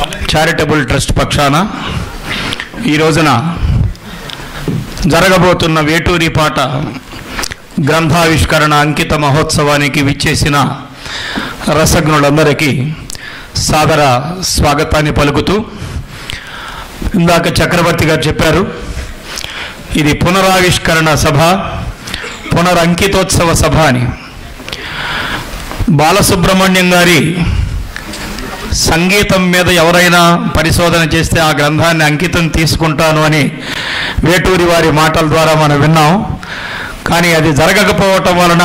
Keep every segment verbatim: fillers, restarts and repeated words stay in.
Charitable trust పక్షాన ఈ రోజున జరగబోతున్న వేటూరి పాట గ్రంథావిష్కరణ అంకిత మహోత్సవానికి విచ్చేసిన రసజ్ఞులందరికీ సాదర స్వాగతాన్ని పలుకుతూ, ఇందాక చక్రవర్తి గారు చెప్పారు, ఇది పునరావిష్కరణ సభ, పునరంకితోత్సవ సభ అని. బాలసుబ్రహ్మణ్యం గారి సంగీతం మీద ఎవరైనా పరిశోధన చేస్తే ఆ గ్రంథాన్ని అంకితం తీసుకుంటాను అని వేటూరి వారి మాటల ద్వారా మనం విన్నాం. కానీ అది జరగకపోవటం వలన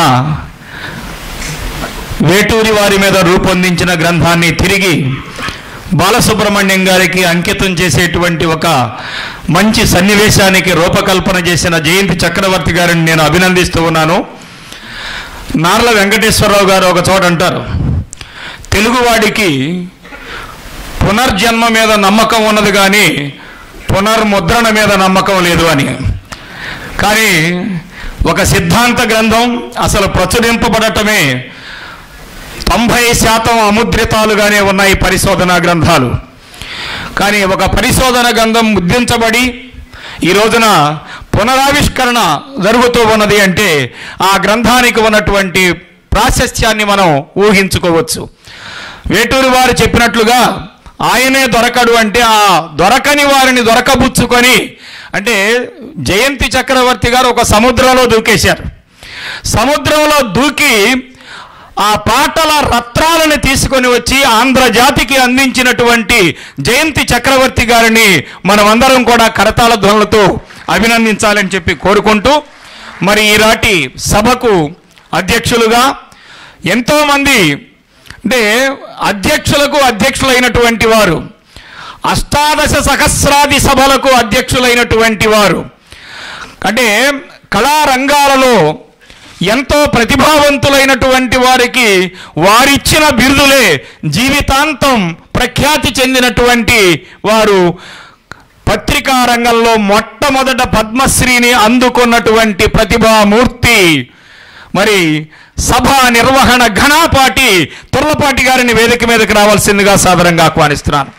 వేటూరి వారి మీద రూపొందించిన గ్రంథాన్ని తిరిగి బాలసుబ్రహ్మణ్యం గారికి అంకితం చేసేటువంటి ఒక మంచి సన్నివేశానికి రూపకల్పన చేసిన జయంతి చక్రవర్తి గారిని నేను అభినందిస్తూ ఉన్నాను. నార్ల వెంకటేశ్వరరావు గారు ఒక చోట అంటారు, తెలుగువాడికి పునర్జన్మ మీద నమ్మకం ఉన్నది కానీ పునర్ముద్రణ మీద నమ్మకం లేదు అని. కానీ ఒక సిద్ధాంత గ్రంథం అసలు ప్రచురింపబడటమే తొంభై శాతం అముద్రితాలుగానే ఉన్నాయి పరిశోధనా గ్రంథాలు. కానీ ఒక పరిశోధన గ్రంథం ముద్రించబడి ఈ రోజున పునరావిష్కరణ జరుగుతూ ఉన్నది అంటే ఆ గ్రంథానికి ఉన్నటువంటి ప్రాశస్త్యాన్ని మనం ఊహించుకోవచ్చు. వేటూరి వారు చెప్పినట్లుగా ఆయనే దొరకడు అంటే ఆ దొరకని వారిని దొరకబుచ్చుకొని, అంటే జయంతి చక్రవర్తి గారు ఒక సముద్రంలో దూకేశారు. సముద్రంలో దూకి ఆ పాటల రత్నాలను తీసుకొని వచ్చి ఆంధ్రజాతికి అందించినటువంటి జయంతి చక్రవర్తి గారిని మనమందరం కూడా కరతాళ ధ్వనులతో అభినందించాలని చెప్పి కోరుకుంటూ, మరి ఈనాటి సభకు అధ్యక్షులుగా ఎంతోమంది, అంటే అధ్యక్షులకు అధ్యక్షులైనటువంటి వారు, అష్టాదశ సహస్రాది సభలకు అధ్యక్షులైనటువంటి వారు, అంటే కళారంగాలలో ఎంతో ప్రతిభావంతులైనటువంటి వారికి వారిచ్చిన బిరుదులే జీవితాంతం ప్రఖ్యాతి చెందినటువంటి వారు, పత్రికా రంగంలో మొట్టమొదట పద్మశ్రీని అందుకున్నటువంటి ప్రతిభామూర్తి, మరి సభ నిర్వహణ ఘనాపాటి తుర్లపాటి గారిని వేదిక మీదకి రావాల్సిందిగా సాదరంగా ఆహ్వానిస్తున్నాను.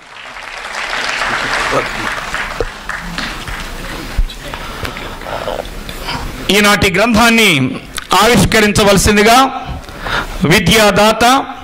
ఈనాటి గ్రంథాన్ని ఆవిష్కరించవలసిందిగా విద్యాదాత,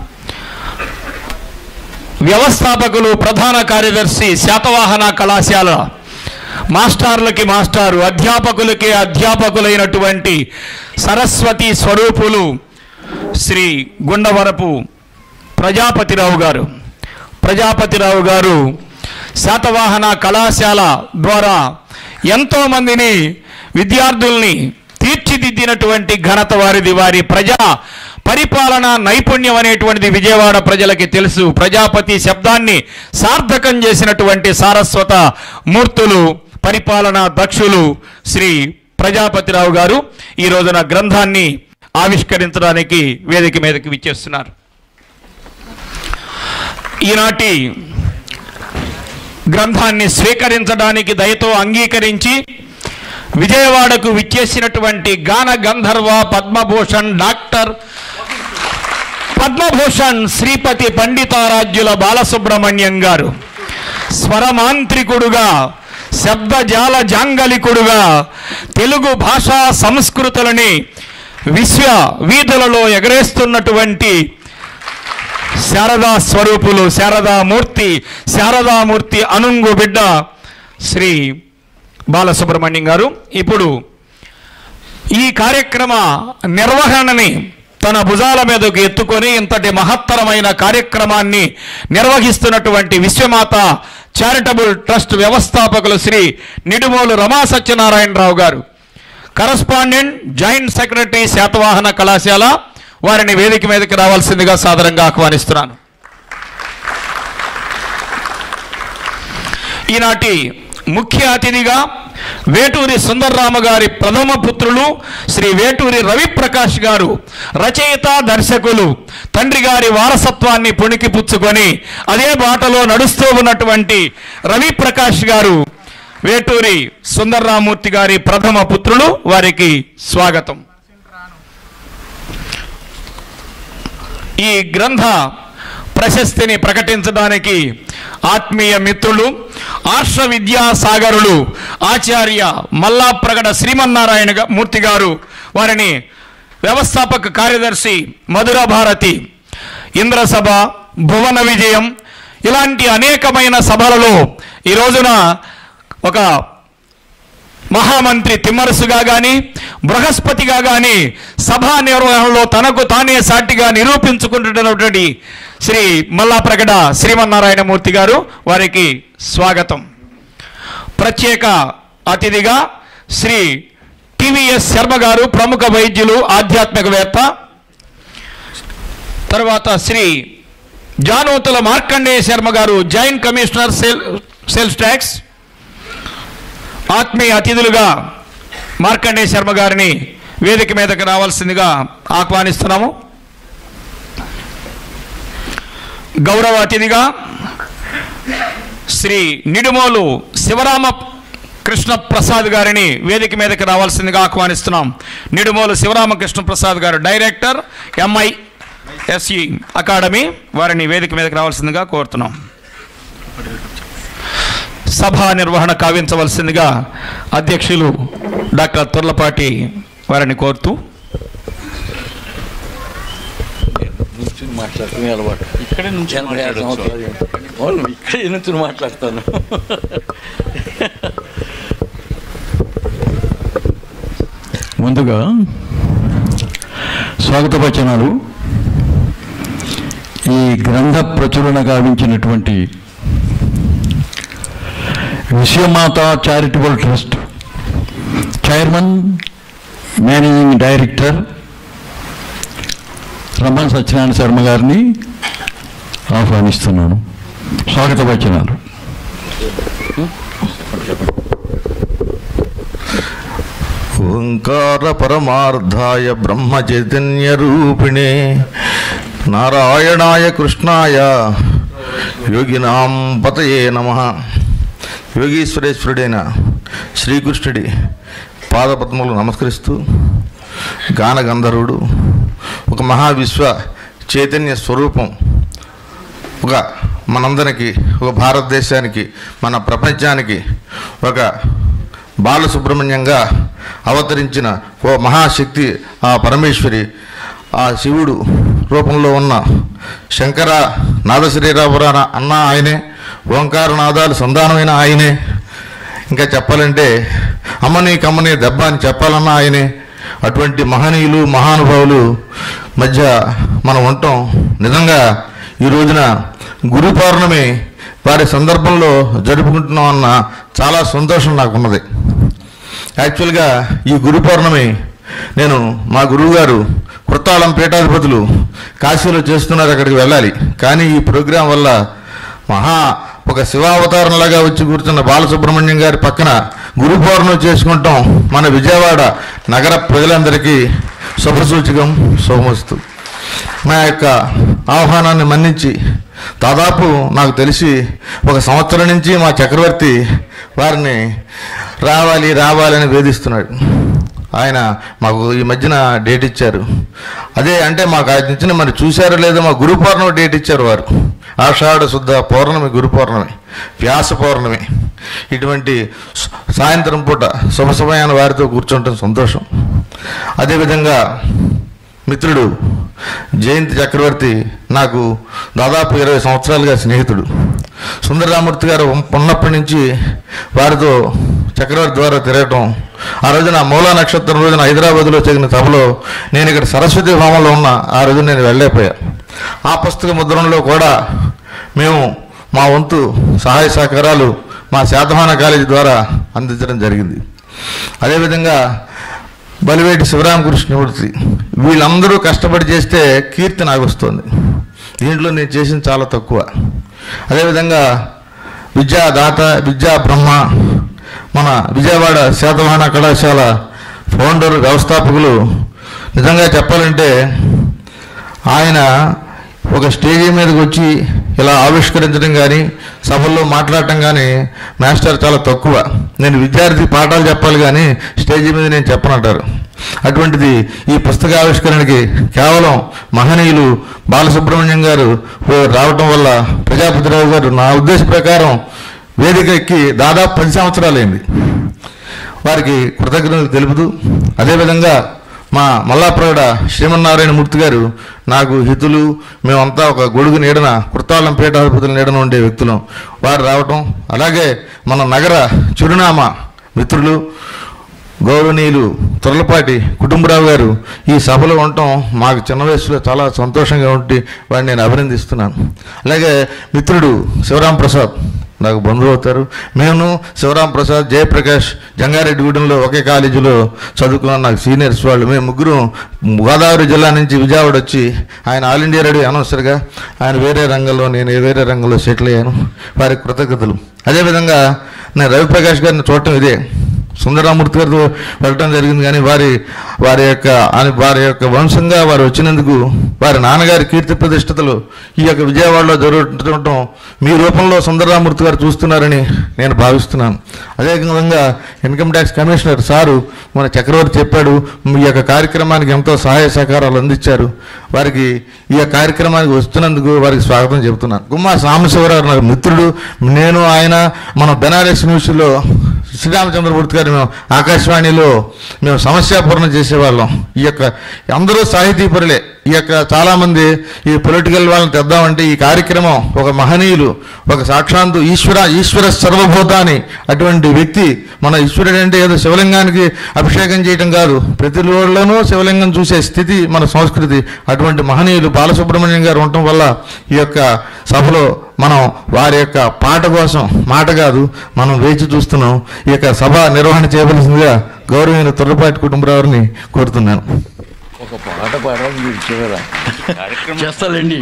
వ్యవస్థాపకులు, ప్రధాన కార్యదర్శి, శాతవాహన కళాశాల మాస్టర్లకి మాస్టారు, అధ్యాపకులకి అధ్యాపకులైనటువంటి సరస్వతి స్వరూపులు శ్రీ గుండవరపు ప్రజాపతిరావు గారు. ప్రజాపతిరావు గారు శాతవాహన కళాశాల ద్వారా ఎంతోమందిని, విద్యార్థుల్ని తీర్చిదిద్దినటువంటి ఘనత వారిది. వారి ప్రజా పరిపాలన నైపుణ్యం అనేటువంటిది విజయవాడ ప్రజలకి తెలుసు. ప్రజాపతి శబ్దాన్ని సార్థకం చేసినటువంటి సారస్వత మూర్తులు, పరిపాలన దక్షులు శ్రీ ప్రజాపతిరావు గారు ఈ రోజున గ్రంథాన్ని ఆవిష్కరించడానికి వేదిక మీదకి విచ్చేస్తున్నారు. ఈనాటి గ్రంథాన్ని స్వీకరించడానికి దయతో అంగీకరించి విజయవాడకు విచ్చేసినటువంటి గాన గంధర్వ పద్మభూషణ్ డాక్టర్ పద్మభూషణ్ శ్రీపతి పండితారాధ్యుల బాలసుబ్రహ్మణ్యం గారు, స్వరమాంత్రికుడుగా, శబ్దజాల జాంగలికుడుగా తెలుగు భాషా సంస్కృతులని విశ్వ వీధులలో ఎగరేస్తున్నటువంటి శారదా స్వరూపులు, శారదామూర్తి, శారదామూర్తి అనుంగు బిడ్డ శ్రీ బాలసుబ్రహ్మణ్యం గారు ఇప్పుడు ఈ కార్యక్రమ నిర్వహణని తన భుజాల మీదకు ఎత్తుకొని ఇంతటి మహత్తరమైన కార్యక్రమాన్ని నిర్వహిస్తున్నటువంటి విశ్వమాత చారిటబుల్ ట్రస్ట్ వ్యవస్థాపకులు శ్రీ నిడుమోలు రమా సత్యనారాయణరావు గారు, కరస్పాండెంట్, జాయింట్ సెక్రటరీ, శాతవాహన కళాశాల, వారిని వేదిక మీదకి రావాల్సిందిగా సాదరంగా ఆహ్వానిస్తున్నాను. ఈనాటి ముఖ్య అతిథిగా వేటూరి సుందర్రామ గారి ప్రథమ పుత్రులు శ్రీ వేటూరి రవిప్రకాష్ గారు, రచయిత, దర్శకులు, తండ్రి గారి వారసత్వాన్ని పుణికిపుచ్చుకొని అదే బాటలో నడుస్తూ ఉన్నటువంటి రవిప్రకాష్ గారు, వేటూరి సుందర్రామూర్తి గారి ప్రథమ పుత్రులు, వారికి స్వాగతం. ఈ గ్రంథ ప్రశస్తిని ప్రకటించడానికి ఆత్మీయ మిత్రులు, ఆర్ష విద్యా సాగరులు ఆచార్య మల్లాప్రగడ శ్రీమన్నారాయణ మూర్తి గారు, వారిని వ్యవస్థాపక కార్యదర్శి మధుర భారతి, ఇంద్రసభ, భువన విజయం ఇలాంటి అనేకమైన సభలలో ఈ రోజున ఒక మహామంత్రి తిమ్మరసుగా కానీ, బృహస్పతిగా కానీ సభా నిర్వహణలో తనకు తానే సాటిగా నిరూపించుకుంటున్నటువంటి శ్రీ మల్లాప్రగడ శ్రీమన్నారాయణమూర్తి గారు, వారికి స్వాగతం. ప్రత్యేక అతిథిగా శ్రీ టివిఎస్ శర్మ గారు, ప్రముఖ వైద్యులు, ఆధ్యాత్మికవేత్త. తర్వాత Shri జానోతుల Markandeya Sharma garu, joint commissioner sale sales tax. ఆత్మీయ అతిథులుగా మార్కండేయ శర్మ గారిని వేదిక మీదకి రావాల్సిందిగా ఆహ్వానిస్తున్నాము. గౌరవ అతిథిగా శ్రీ నిడుమోలు శివరామ కృష్ణ ప్రసాద్ గారిని వేదిక మీదకి రావాల్సిందిగా ఆహ్వానిస్తున్నాం. నిడుమోలు శివరామకృష్ణ ప్రసాద్ గారు, డైరెక్టర్ ఎంఐఎస్ఈ అకాడమీ, వారిని వేదిక మీదకి రావాల్సిందిగా కోరుతున్నాం. సభా నిర్వహణ కావించవలసిందిగా అధ్యక్షులు డాక్టర్ తుర్లపాటి వారిని కోరుతూ. మాట్లాడుకునే అలవాటు ఇక్కడే నుంచి ఇక్కడే నుంచి మాట్లాడతాను. ముందుగా స్వాగత వచనాలు. ఈ గ్రంథ ప్రచురణ గావించినటువంటి Vishwamata charitable trust chairman, managing director Ramana Satyanarayana Sharma గారిని ఆహ్వానిస్తున్నాను. స్వాగత వచనాలు. ఓంకార పరమార్థాయ బ్రహ్మ చైతన్య రూపిణే నారాయణాయ కృష్ణాయ యోగినాం పతయే నమః. యోగీశ్వరేశ్వరుడైన శ్రీకృష్ణుడి పాదపద్మలు నమస్కరిస్తూ, గాన గంధర్వుడు, ఒక మహావిశ్వ చైతన్య స్వరూపం, ఒక మనందరికి, ఒక భారతదేశానికి, మన ప్రపంచానికి ఒక బాలసుబ్రహ్మణ్యంగా అవతరించిన ఓ మహాశక్తి ఆ పరమేశ్వరి, ఆ శివుడు రూపంలో ఉన్న శంకర నాదశరీరాపురాణ అన్న ఆయనే, ఓంకార నాదాలు సంధానమైన ఆయనే, ఇంకా చెప్పాలంటే అమ్మని కమ్మని దెబ్బ అని చెప్పాలన్న ఆయనే. అటువంటి మహనీయులు, మహానుభావులు మధ్య మనం ఉండటం నిజంగా ఈ రోజున గురు పౌర్ణమి వారి సందర్భంలో జరుపుకుంటున్నాం అన్న చాలా సంతోషం నాకున్నది. యాక్చువల్గా ఈ గురు పౌర్ణమి నేను మా గురువుగారు కృతాళం పీఠాధిపతులు కాశీలో చేస్తున్నారు, అక్కడికి వెళ్ళాలి. కానీ ఈ ప్రోగ్రాం వల్ల మహా ఒక శివావతారంలాగా వచ్చి కూర్చున్న బాలసుబ్రహ్మణ్యం గారి పక్కన గురు పౌర్ణమి చేసుకుంటాం మన విజయవాడ నగర ప్రజలందరికీ శుభసూచకం, శుభమస్తు. మా యొక్క ఆహ్వానాన్ని మన్నించి దాదాపు నాకు తెలిసి ఒక సంవత్సరం నుంచి మా చక్రవర్తి వారిని రావాలి రావాలని వేధిస్తున్నాడు. ఆయన మాకు ఈ మధ్యన డేట్ ఇచ్చారు. అదే అంటే మాకు ఆయన ఇచ్చిన మరి చూశారో లేదో మా గురు పౌర్ణమి డేట్ ఇచ్చారు వారు. ఆషాఢ శుద్ధ పౌర్ణమి, గురు పౌర్ణమి, వ్యాస పౌర్ణమి. ఇటువంటి సాయంత్రం పూట శుభ సమయాన వారితో కూర్చుంటాం సంతోషం. అదేవిధంగా మిత్రుడు జయంతి చక్రవర్తి నాకు దాదాపు ఇరవై సంవత్సరాలుగా స్నేహితుడు. సుందరరామూర్తి గారు ఉన్నప్పటి నుంచి వారితో చక్రవర్తి ద్వారా తిరగటం. ఆ రోజున మూలా నక్షత్రం రోజున హైదరాబాద్లో జరిగిన సభలో నేను ఇక్కడ సరస్వతి హోమంలో ఉన్న ఆ రోజు నేను వెళ్ళలేకపోయా. ఆ పుస్తక ముద్రణలో కూడా మేము మా వంతు సహాయ సహకారాలు మా శాతవాహన కాలేజీ ద్వారా అందించడం జరిగింది. అదేవిధంగా బలివేటి శివరామకృష్ణమూర్తి, వీళ్ళందరూ కష్టపడి చేస్తే కీర్తి నాకు వస్తుంది. దీంట్లో నేను చేసింది చాలా తక్కువ. అదేవిధంగా విద్యాదాత, విద్యా బ్రహ్మ, మన విజయవాడ శాతవాహన కళాశాల ఫౌండర్, వ్యవస్థాపకులు. నిజంగా చెప్పాలంటే ఆయన ఒక స్టేజీ మీదకి వచ్చి ఇలా ఆవిష్కరించడం కానీ సభల్లో మాట్లాడటం కానీ మాస్టర్ చాలా తక్కువ. నేను విద్యార్థి పాఠాలు చెప్పాలి కానీ స్టేజీ మీద నేను చెప్పనంటారు. అటువంటిది ఈ పుస్తకావిష్కరణకి కేవలం మహనీయులు బాలసుబ్రహ్మణ్యం గారు రావటం వల్ల ప్రజాపతిరావు గారు నా ఉద్దేశ ప్రకారం వేదిక ఎక్కి దాదాపు పది సంవత్సరాలైంది. వారికి కృతజ్ఞతలు తెలుపుతూ, అదేవిధంగా మా మల్లాప్రగడ శ్రీమన్నారాయణమూర్తి గారు నాకు హితులు, మేమంతా ఒక గొడుగు నీడన కృతాళం పీఠాధిపతుల నీడన ఉండే వ్యక్తులం. వారు రావటం, అలాగే మన నగర చిరునామా మిత్రులు గౌరవనీయులు త్వరలపాటి కుటుంబరావు గారు ఈ సభలో ఉండటం మాకు చిన్న వయసులో చాలా సంతోషంగా ఉండి వాడిని నేను అభినందిస్తున్నాను. అలాగే మిత్రుడు శివరాం ప్రసాద్ నాకు బంధువు అవుతారు. మేము శివరాం ప్రసాద్, జయప్రకాష్ జంగారెడ్డిగూడెంలో ఒకే కాలేజీలో చదువుకున్నాం. నాకు సీనియర్స్ వాళ్ళు. మేము ముగ్గురు గోదావరి జిల్లా నుంచి విజయవాడ వచ్చి, ఆయన ఆల్ ఇండియా రేడియో అనౌన్సర్గా, ఆయన వేరే రంగంలో, నేను వేరే రంగంలో సెటిల్ అయ్యాను. వారికి కృతజ్ఞతలు. అదేవిధంగా నేను రవిప్రకాష్ గారిని చూడటం ఇదే, సుందరరామూర్తి గారితో వెళ్ళటం జరిగింది. కానీ వారి వారి యొక్క వారి యొక్క వంశంగా వారు వచ్చినందుకు వారి నాన్నగారి కీర్తి ప్రతిష్టతలు ఈ యొక్క విజయవాడలో జరుగుతుండటం మీ రూపంలో సుందరరామూర్తి గారు చూస్తున్నారని నేను భావిస్తున్నాను. అదేవిధంగా ఇన్కమ్ ట్యాక్స్ కమిషనర్ సారు మన చక్రవర్తి చెప్పాడు, మీ యొక్క కార్యక్రమానికి ఎంతో సహాయ సహకారాలు అందించారు. వారికి ఈ యొక్క కార్యక్రమానికి వస్తున్నందుకు వారికి స్వాగతం చెబుతున్నాను. గుమ్మా సాంబశివరావు నాకు మిత్రుడు. నేను ఆయన మన బెనారస్ న్యూస్లో శ్రీరామచంద్రమూర్తి గారు మేము ఆకాశవాణిలో మేము సమస్యాపూర్ణ చేసేవాళ్ళం. ఈ యొక్క అందరూ సాహితీపరులే. ఈ యొక్క చాలామంది ఈ పొలిటికల్ వాళ్ళని తెద్దామంటే ఈ కార్యక్రమం ఒక మహనీయులు, ఒక సాక్షాత్తు ఈశ్వర ఈశ్వర సర్వభూతాన్ని అటువంటి వ్యక్తి. మన ఈశ్వరుడు అంటే ఏదో శివలింగానికి అభిషేకం చేయటం కాదు, ప్రతి రోజులోనూ శివలింగం చూసే స్థితి మన సంస్కృతి. అటువంటి మహనీయులు బాలసుబ్రహ్మణ్యం గారు ఉండటం వల్ల ఈ యొక్క సభలో మనం వారి యొక్క పాట కోసం, మాట కాదు, మనం వేచి చూస్తున్నాం. ఈ యొక్క సభ నిర్వహణ చేయవలసిందిగా గౌరవమైన త్వరపాటి కుటుంబరావుని కోరుతున్నాను. ఒక పాట పాడాలి మీరు చివరా చేస్తాలండి.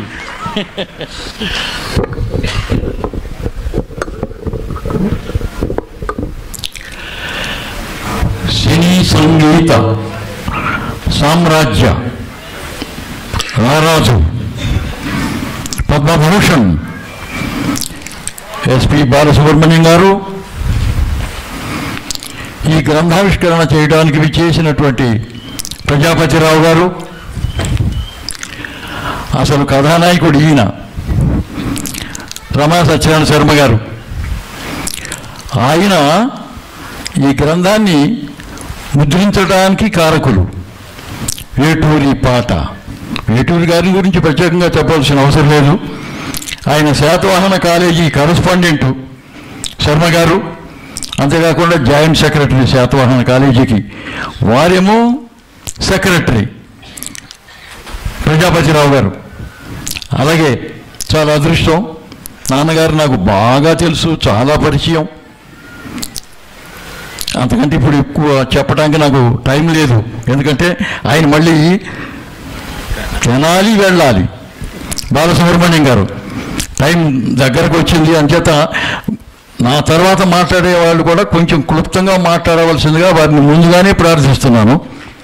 సినీ సంగీత సామ్రాజ్య రారాజు పద్మభూషణ్ ఎస్పి బాలసుబ్రహ్మణ్యం గారు ఈ గ్రంథావిష్కరణ చేయడానికి విచ్చేసినటువంటి ప్రజాపతిరావు గారు, అసలు కథానాయకుడు ఈయన రమా సత్యనారాయణ శర్మ గారు. ఆయన ఈ గ్రంథాన్ని ముద్రించడానికి కారకులు. వేటూరి పాట, వేటూరి గారి గురించి ప్రత్యేకంగా చెప్పాల్సిన అవసరం లేదు. ఆయన శాతవాహన కాలేజీ కరస్పాండెంటు శర్మ గారు, అంతేకాకుండా జాయింట్ సెక్రటరీ శాతవాహన కాలేజీకి, వారేమో సెక్రటరీ ప్రజాపతిరావు గారు. అలాగే చాలా అదృష్టం, నాన్నగారు నాకు బాగా తెలుసు, చాలా పరిచయం. అంతకంటే ఇప్పుడు ఎక్కువ చెప్పడానికి నాకు టైం లేదు, ఎందుకంటే ఆయన మళ్ళీ తెనాలి వెళ్ళాలి. బాలసుబ్రహ్మణ్యం గారు టైం దగ్గరకు వచ్చింది, అంచేత నా తర్వాత మాట్లాడే వాళ్ళు కూడా కొంచెం క్లుప్తంగా మాట్లాడవలసిందిగా వారిని ముందుగానే ప్రార్థిస్తున్నాను.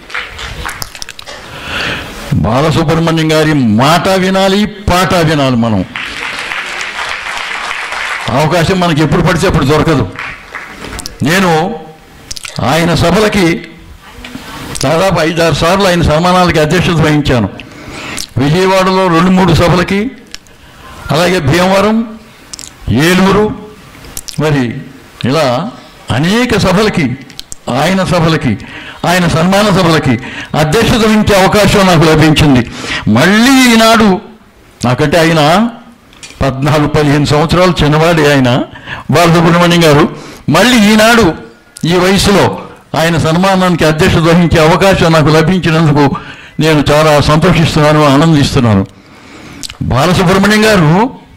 బాలసుబ్రహ్మణ్యం గారి మాట వినాలి, పాట వినాలి. మనం అవకాశం మనకి ఎప్పుడు పడితే అప్పుడు దొరకదు. నేను ఆయన సభలకి దాదాపు ఐదారు సార్లు ఆయన సన్మానాలకి అధ్యక్షత వహించాను. విజయవాడలో రెండు మూడు సభలకి, అలాగే భీమవరం, ఏలూరు, మరి ఇలా అనేక సభలకి, ఆయన సభలకి, ఆయన సన్మాన సభలకి అధ్యక్షత వహించే అవకాశం నాకు లభించింది. మళ్ళీ ఈనాడు నాకంటే ఆయన పద్నాలుగు పదిహేను సంవత్సరాలు చిన్నవాడి ఆయన బాలసుబ్రహ్మణ్యం గారు, మళ్ళీ ఈనాడు ఈ వయసులో ఆయన సన్మానానికి అధ్యక్షత వహించే అవకాశం నాకు లభించినందుకు నేను చాలా సంతోషిస్తున్నాను, ఆనందిస్తున్నాను. బాలసుబ్రహ్మణ్యం గారు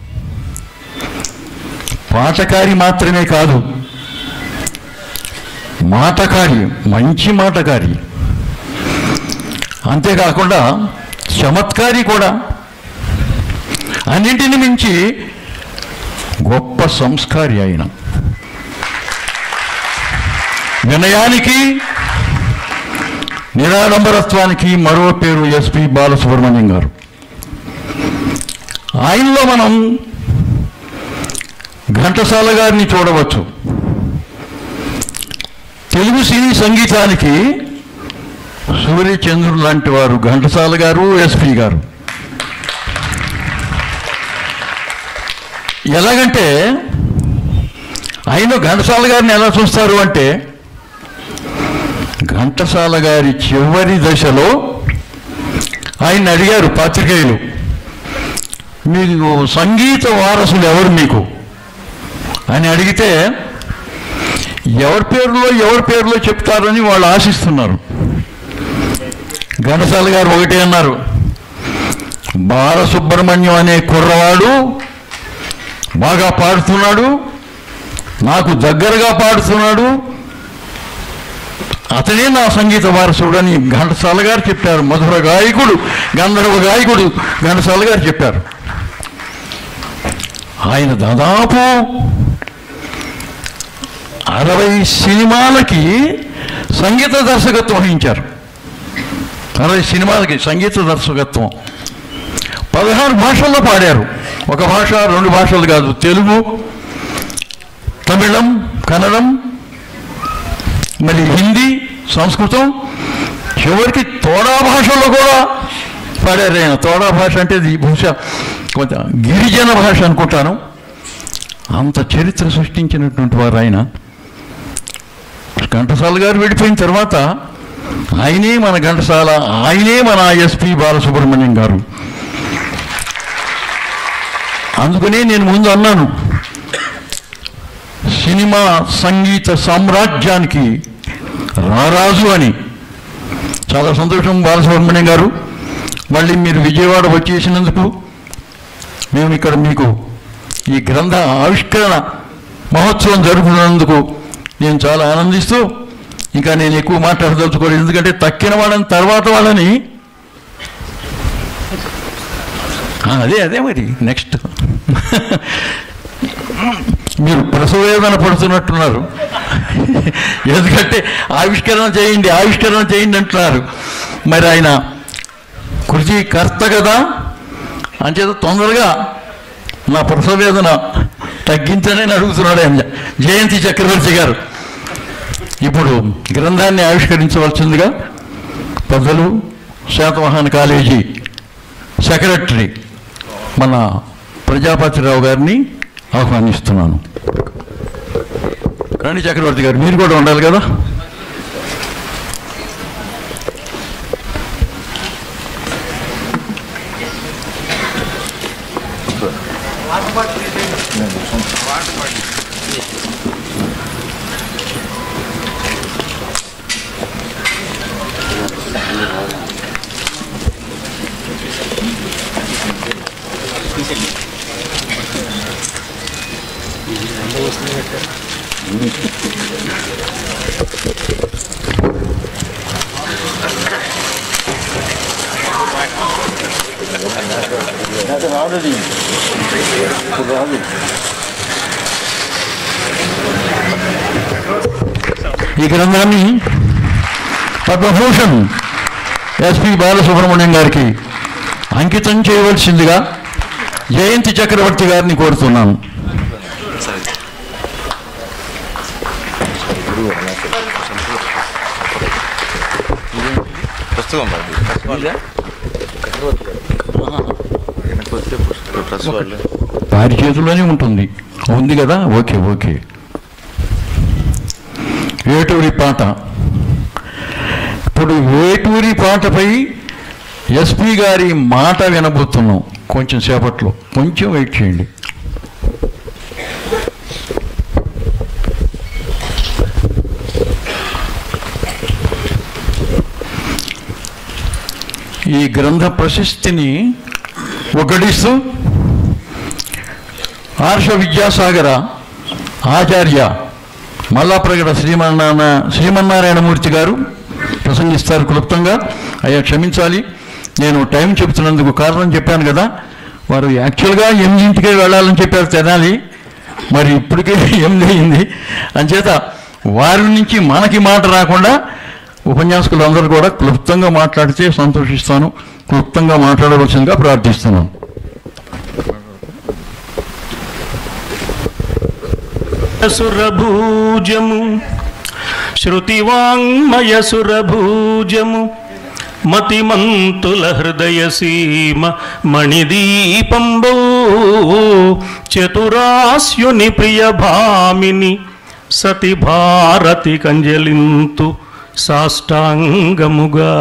పాటకారి మాత్రమే కాదు, మాటకారి, మంచి మాటకారి, అంతేకాకుండా చమత్కారి కూడా. అన్నింటిని మించి గొప్ప సంస్కారి ఆయన. వినయానికి, నిరాడంబరత్వానికి మరో పేరు ఎస్పి బాలసుబ్రహ్మణ్యం గారు. ఆయనలో మనం ఘంటసాల గారిని చూడవచ్చు. తెలుగు సినీ సంగీతానికి సూర్యచంద్రుడు లాంటి వారు ఘంటసాల గారు, ఎస్పి గారు. ఎలాగంటే ఆయన ఘంటసాల గారిని ఎలా చూస్తారు అంటే, ఘంటసాల గారి చివరి దశలో ఆయన అడిగారు పాత్రికేయులు, మీకు సంగీత వారసులు ఎవరు మీకు అని అడిగితే, ఎవరి పేరులో ఎవరి పేరులో చెప్తారని వాళ్ళు ఆశిస్తున్నారు. ఘంటసాల గారు ఒకటే అన్నారు, బాలసుబ్రహ్మణ్యం అనే కుర్రవాడు బాగా పాడుతున్నాడు, నాకు దగ్గరగా పాడుతున్నాడు, అతనే నా సంగీత వారసుడు అని ఘంటసాల గారు చెప్పారు. మధుర గాయకుడు, గంధర్వ గాయకుడు ఘంటసాల గారు చెప్పారు. ఆయన దాదాపు అరవై సినిమాలకి సంగీత దర్శకత్వం వహించారు. అరవై సినిమాలకి సంగీత దర్శకత్వం. పదహారు భాషల్లో పాడారు. ఒక భాష, రెండు భాషలు కాదు, తెలుగు, తమిళం, కన్నడం, మరి హిందీ, సంస్కృతం, చివరికి తోడా భాషలో కూడా పాడారు ఆయన. తోడా భాష అంటే ఇది బహుశా కొంత గిరిజన భాష అనుకుంటాను. అంత చరిత్ర సృష్టించినటువంటి వారు ఆయన. ఘంటసాల గారు వెళ్ళిపోయిన తర్వాత ఆయనే మన ఘంటసాల, ఆయనే మన ఎస్పి బాలసుబ్రహ్మణ్యం గారు. అందుకనే నేను ముందు అన్నాను, సినిమా సంగీత సామ్రాజ్యానికి రారాజు అని. చాలా సంతోషం బాలసుబ్రహ్మణ్యం గారు, మళ్ళీ మీరు విజయవాడ వచ్చేసినందుకు, మేము ఇక్కడ మీకు ఈ గ్రంథ ఆవిష్కరణ మహోత్సవం జరుపుతున్నందుకు నేను చాలా ఆనందిస్తూ, ఇంకా నేను ఎక్కువ మాట్లాడదలుచుకోలేదు. ఎందుకంటే తక్కిన వాళ్ళని తర్వాత వాళ్ళని అదే అదే మరి నెక్స్ట్ మీరు ప్రసవేదన పడుతున్నట్టున్నారు. ఎందుకంటే ఆవిష్కరణ చేయండి ఆవిష్కరణ చేయండి అంటున్నారు. మరి ఆయన కృషికర్త కదా, అంచేత తొందరగా నా ప్రసవేదన తగ్గించనని అడుగుతున్నాడు ఆయన. జయంతి చక్రవర్తి గారు ఇప్పుడు గ్రంథాన్ని ఆవిష్కరించవలసిందిగా పెద్దలు శాతవాహన కాలేజీ సెక్రటరీ మన ప్రజాపతిరావు గారిని ఆహ్వానిస్తున్నాను. రండి చక్రవర్తి గారు, మీరు కూడా ఉండాలి కదా. ఈ గ్రంథాన్ని పద్మభూషణ్ ఎస్పి బాలసుబ్రహ్మణ్యం గారికి అంకితం చేయవలసిందిగా జయంతి చక్రవర్తి గారిని కోరుతున్నాను. వారి చేతుల్లోనే ఉంటుంది, ఉంది కదా. Okay okay. వేటూరి పాట. ఇప్పుడు వేటూరి పాటపై ఎస్పి గారి మాట వినబోతున్నాం కొంచెం సేపట్లో. కొంచెం వెయిట్ చేయండి. ఈ గ్రంథ ప్రశస్తిని ఒకటిస్తూ ఆర్ష విద్యాసాగర ఆచార్య మల్లాప్రగడ శ్రీమన్నారాయణ శ్రీమన్నారాయణమూర్తి గారు ప్రసంగిస్తారు క్లుప్తంగా. అయ్యా క్షమించాలి, నేను టైం చెప్తున్నందుకు కారణం చెప్పాను కదా. వారు యాక్చువల్గా ఎనిమిదింటికే వెళ్ళాలని చెప్పారు తెనాలి, మరి ఇప్పటికే ఎనిమిది అయింది. అంచేత వారి నుంచి మనకి మాట రాకుండా ఉపన్యాసకులు అందరూ కూడా క్లుప్తంగా మాట్లాడితే సంతోషిస్తాను. క్లుప్తంగా మాట్లాడవలసిందిగా ప్రార్థిస్తున్నాను. సురభూజము శృతివాంగ్మయ సురభూజము మతిమంతుల హృదయ సీమ మణిదీపంబో చతురాస్యుని ప్రియ భామిని సతి భారతి కంజలింతు సాష్టాంగముగా.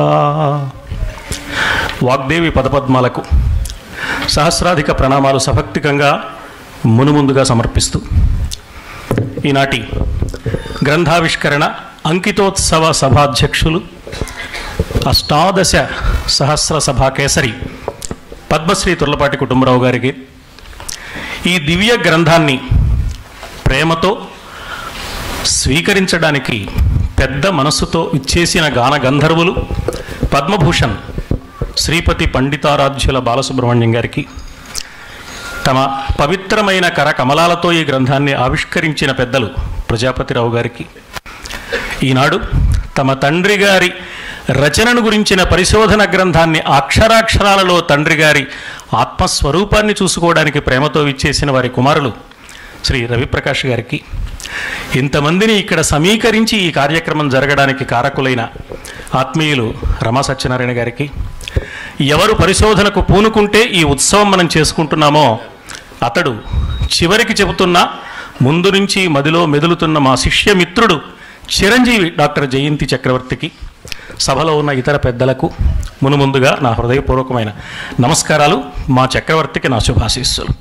వాగ్దేవి పదపద్మాలకు సహస్రాధిక ప్రణామాలు సభక్తికంగా మునుముందుగా సమర్పిస్తూ ఈనాటి గ్రంథావిష్కరణ అంకితోత్సవ సభాధ్యక్షులు అష్టాదశ సహస్ర సభా కేసరి పద్మశ్రీ తుర్లపాటి కుటుంబరావు గారికి ఈ దివ్య గ్రంథాన్ని ప్రేమతో స్వీకరించడానికి పెద్ద మనస్సుతో ఇచ్చేసిన గాన గంధర్వులు పద్మభూషణ్ శ్రీపతి పండితారాధ్యుల బాలసుబ్రహ్మణ్యం గారికి, తమ పవిత్రమైన కర కమలాలతో ఈ గ్రంథాన్ని ఆవిష్కరించిన పెద్దలు ప్రజాపతిరావు గారికి, ఈనాడు తమ తండ్రి గారి రచనను గురించిన పరిశోధన గ్రంథాన్ని అక్షరాక్షరాలలో తండ్రి గారి ఆత్మస్వరూపాన్ని చూసుకోవడానికి ప్రేమతో ఇచ్చేసిన వారి కుమారులు శ్రీ రవిప్రకాష్ గారికి, ఇంతమందిని ఇక్కడ సమీకరించి ఈ కార్యక్రమం జరగడానికి కారకులైన ఆత్మీయులు రమా సత్యనారాయణ గారికి, ఎవరు పరిశోధనకు పూనుకుంటే ఈ ఉత్సవం మనం చేసుకుంటున్నామో అతడు చివరికి చెబుతున్న ముందు నుంచి మదిలో మెదులుతున్న మా శిష్యమిత్రుడు చిరంజీవి డాక్టర్ జయంతి చక్రవర్తికి, సభలో ఉన్న ఇతర పెద్దలకు మునుముందుగా నా హృదయపూర్వకమైన నమస్కారాలు. మా చక్రవర్తికి నా శుభాశీస్సులు.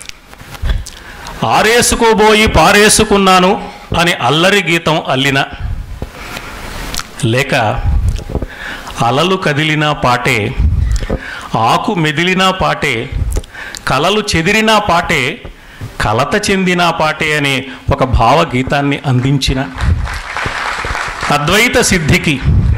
ఆరేసుకోబోయి పారేసుకున్నాను అని అల్లరి గీతం అల్లిన, లేక అలలు కదిలిన పాటే, ఆకు మెదిలిన పాటే, కలలు చెదిరిన పాటే, కలత చెందిన పాటే అనే ఒక భావగీతాన్ని అందించిన, అద్వైత సిద్ధికి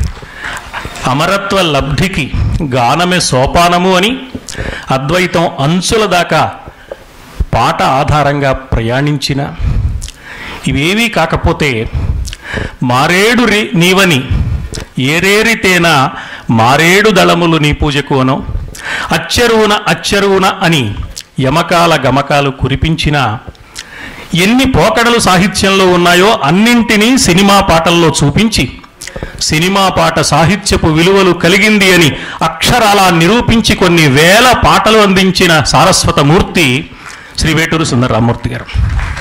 అమరత్వ లబ్ధికి గానమే సోపానము అని అద్వైతం అంచుల దాకా పాట ఆధారంగా ప్రయాణించిన, ఇవేవీ కాకపోతే మారేడు రి నీవని ఏరేరితేనా మారేడు దళములు నీ పూజకు అనో, అచ్చరువున అచ్చరువున అని యమకాల గమకాలు కురిపించిన, ఎన్ని పోకడలు సాహిత్యంలో ఉన్నాయో అన్నింటినీ సినిమా పాటల్లో చూపించి సినిమా పాట సాహిత్యపు విలువలు కలిగింది అని అక్షరాలా నిరూపించి కొన్ని వేల పాటలు అందించిన సారస్వత మూర్తి శ్రీ వేటూరు సుందర రామ్మూర్తి గారు.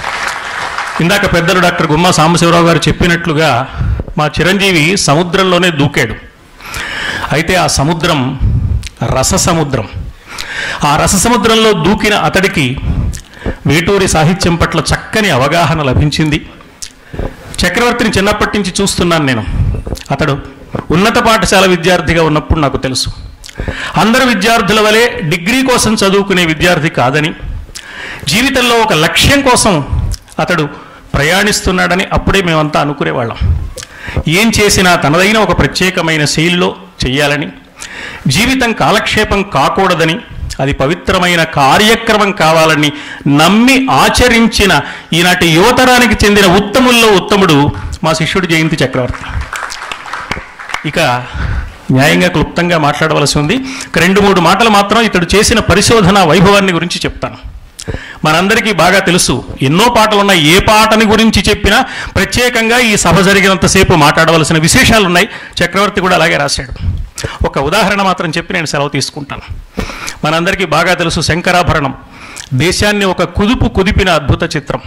ఇందాక పెద్దలు డాక్టర్ గుమ్మా సాంబశివరావు గారు చెప్పినట్లుగా మా చిరంజీవి సముద్రంలోనే దూకాడు. అయితే ఆ సముద్రం రస సముద్రం. ఆ రస సముద్రంలో దూకిన అతడికి వేటూరి సాహిత్యం పట్ల చక్కని అవగాహన లభించింది. చక్రవర్తిని చిన్నప్పటి నుంచి చూస్తున్నాను నేను. అతడు ఉన్నత పాఠశాల విద్యార్థిగా ఉన్నప్పుడు నాకు తెలుసు. అందరు విద్యార్థుల వలె డిగ్రీ కోసం చదువుకునే విద్యార్థి కాదని, జీవితంలో ఒక లక్ష్యం కోసం అతడు ప్రయాణిస్తున్నాడని అప్పుడే మేమంతా అనుకునేవాళ్ళం. ఏం చేసినా తనదైన ఒక ప్రత్యేకమైన శైలిలో చెయ్యాలని, జీవితం కాలక్షేపం కాకూడదని, అది పవిత్రమైన కార్యక్రమం కావాలని నమ్మి ఆచరించిన ఈనాటి యువతరానికి చెందిన ఉత్తముల్లో ఉత్తముడు మా శిష్యుడు జయంతి చక్రవర్తి. ఇక న్యాయంగా క్లుప్తంగా మాట్లాడవలసి ఉంది. రెండు మూడు మాటలు మాత్రం ఇతడు చేసిన పరిశోధన వైభవాన్ని గురించి చెప్తాను. మనందరికీ బాగా తెలుసు, ఎన్నో పాటలు ఉన్నాయి. ఏ పాటని గురించి చెప్పినా ప్రత్యేకంగా ఈ సభ జరిగినంతసేపు మాట్లాడవలసిన విశేషాలు ఉన్నాయి. చక్రవర్తి కూడా అలాగే రాశాడు. ఒక ఉదాహరణ మాత్రం చెప్పి నేను సెలవు తీసుకుంటాను. మనందరికీ బాగా తెలుసు, శంకరాభరణం దేశాన్ని ఒక కుదుపు కుదిపిన అద్భుత చిత్రం.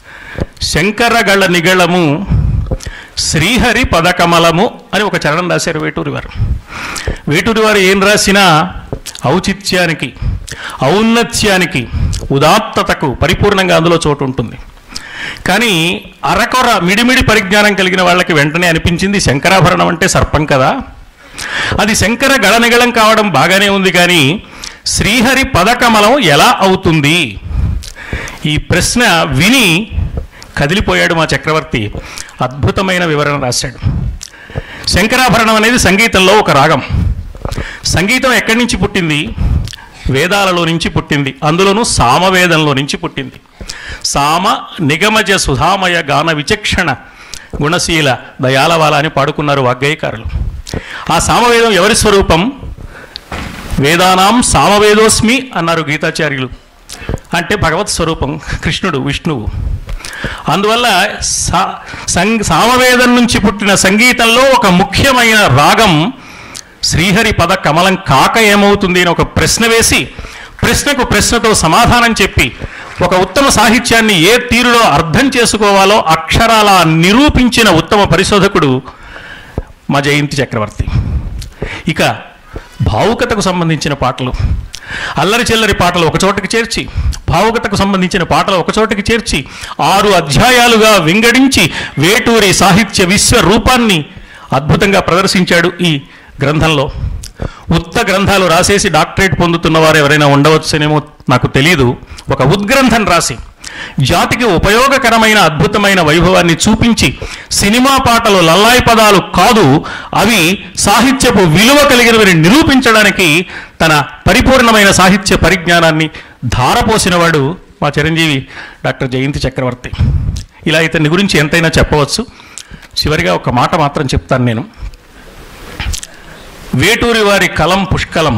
శంకరగళ నిగళము శ్రీహరి పదకమలము అని ఒక చరణం రాశారు వేటూరి వారు. వేటూరి వారు ఏం రాసినా ఔచిత్యానికి, ఔన్నత్యానికి, ఉదాత్తతకు పరిపూర్ణంగా అందులో చోటు ఉంటుంది. కానీ అరకొర మిడిమిడి పరిజ్ఞానం కలిగిన వాళ్ళకి వెంటనే అనిపించింది, శంకరాభరణం అంటే సర్పం కదా, అది శంకర గళనిగళం కావడం బాగానే ఉంది, కానీ శ్రీహరి పదకమలం ఎలా అవుతుంది? ఈ ప్రశ్న విని కదిలిపోయాడు మా చక్రవర్తి. అద్భుతమైన వివరణ రాశాడు. శంకరాభరణం అనేది సంగీతంలో ఒక రాగం. సంగీతం ఎక్కడి నుంచి పుట్టింది? వేదాలలో నుంచి పుట్టింది. అందులోనూ సామవేదంలో నుంచి పుట్టింది. సామ నిగమజ సుధామయ గాన విచక్షణ గుణశీల దయాలవాల అని పాడుకున్నారు వాగ్గేయకారులు. ఆ సామవేదం ఎవరి స్వరూపం? వేదానాం సామవేదోస్మి అన్నారు గీతాచార్యులు. అంటే భగవత్ స్వరూపం కృష్ణుడు, విష్ణువు. అందువల్ల సా సామవేదం నుంచి పుట్టిన సంగీతంలో ఒక ముఖ్యమైన రాగం శ్రీహరి పద కమలం కాక ఏమవుతుంది అని ఒక ప్రశ్న వేసి ప్రశ్నకు ప్రశ్నతో సమాధానం చెప్పి ఒక ఉత్తమ సాహిత్యాన్ని ఏ తీరులో అర్థం చేసుకోవాలో అక్షరాల నిరూపించిన ఉత్తమ పరిశోధకుడు మా జయంతి చక్రవర్తి. ఇక భావుకతకు సంబంధించిన పాటలు, అల్లరి చిల్లరి పాటలు ఒకచోటకి చేర్చి, భావుకతకు సంబంధించిన పాటలు ఒకచోటకి చేర్చి ఆరు అధ్యాయాలుగా వింగడించి వేటూరి సాహిత్య విశ్వరూపాన్ని అద్భుతంగా ప్రదర్శించాడు ఈ గ్రంథంలో. ఉత్త గ్రంథాలు రాసేసి డాక్టరేట్ పొందుతున్న వారు ఎవరైనా ఉండవచ్చునేమో నాకు తెలియదు. ఒక ఉద్గ్రంథం రాసి జాతికి ఉపయోగకరమైన అద్భుతమైన వైభవాన్ని చూపించి సినిమా పాటలు లల్లాయి పదాలు కాదు, అవి సాహిత్యపు విలువ కలిగినవని నిరూపించడానికి తన పరిపూర్ణమైన సాహిత్య పరిజ్ఞానాన్ని ధారపోసినవాడు మా చిరంజీవి డాక్టర్ జయంతి చక్రవర్తి. ఇలా ఇతని గురించి ఎంతైనా చెప్పవచ్చు. చివరిగా ఒక మాట మాత్రం చెప్తాను నేను. వేటూరి వారి కలం పుష్కలం,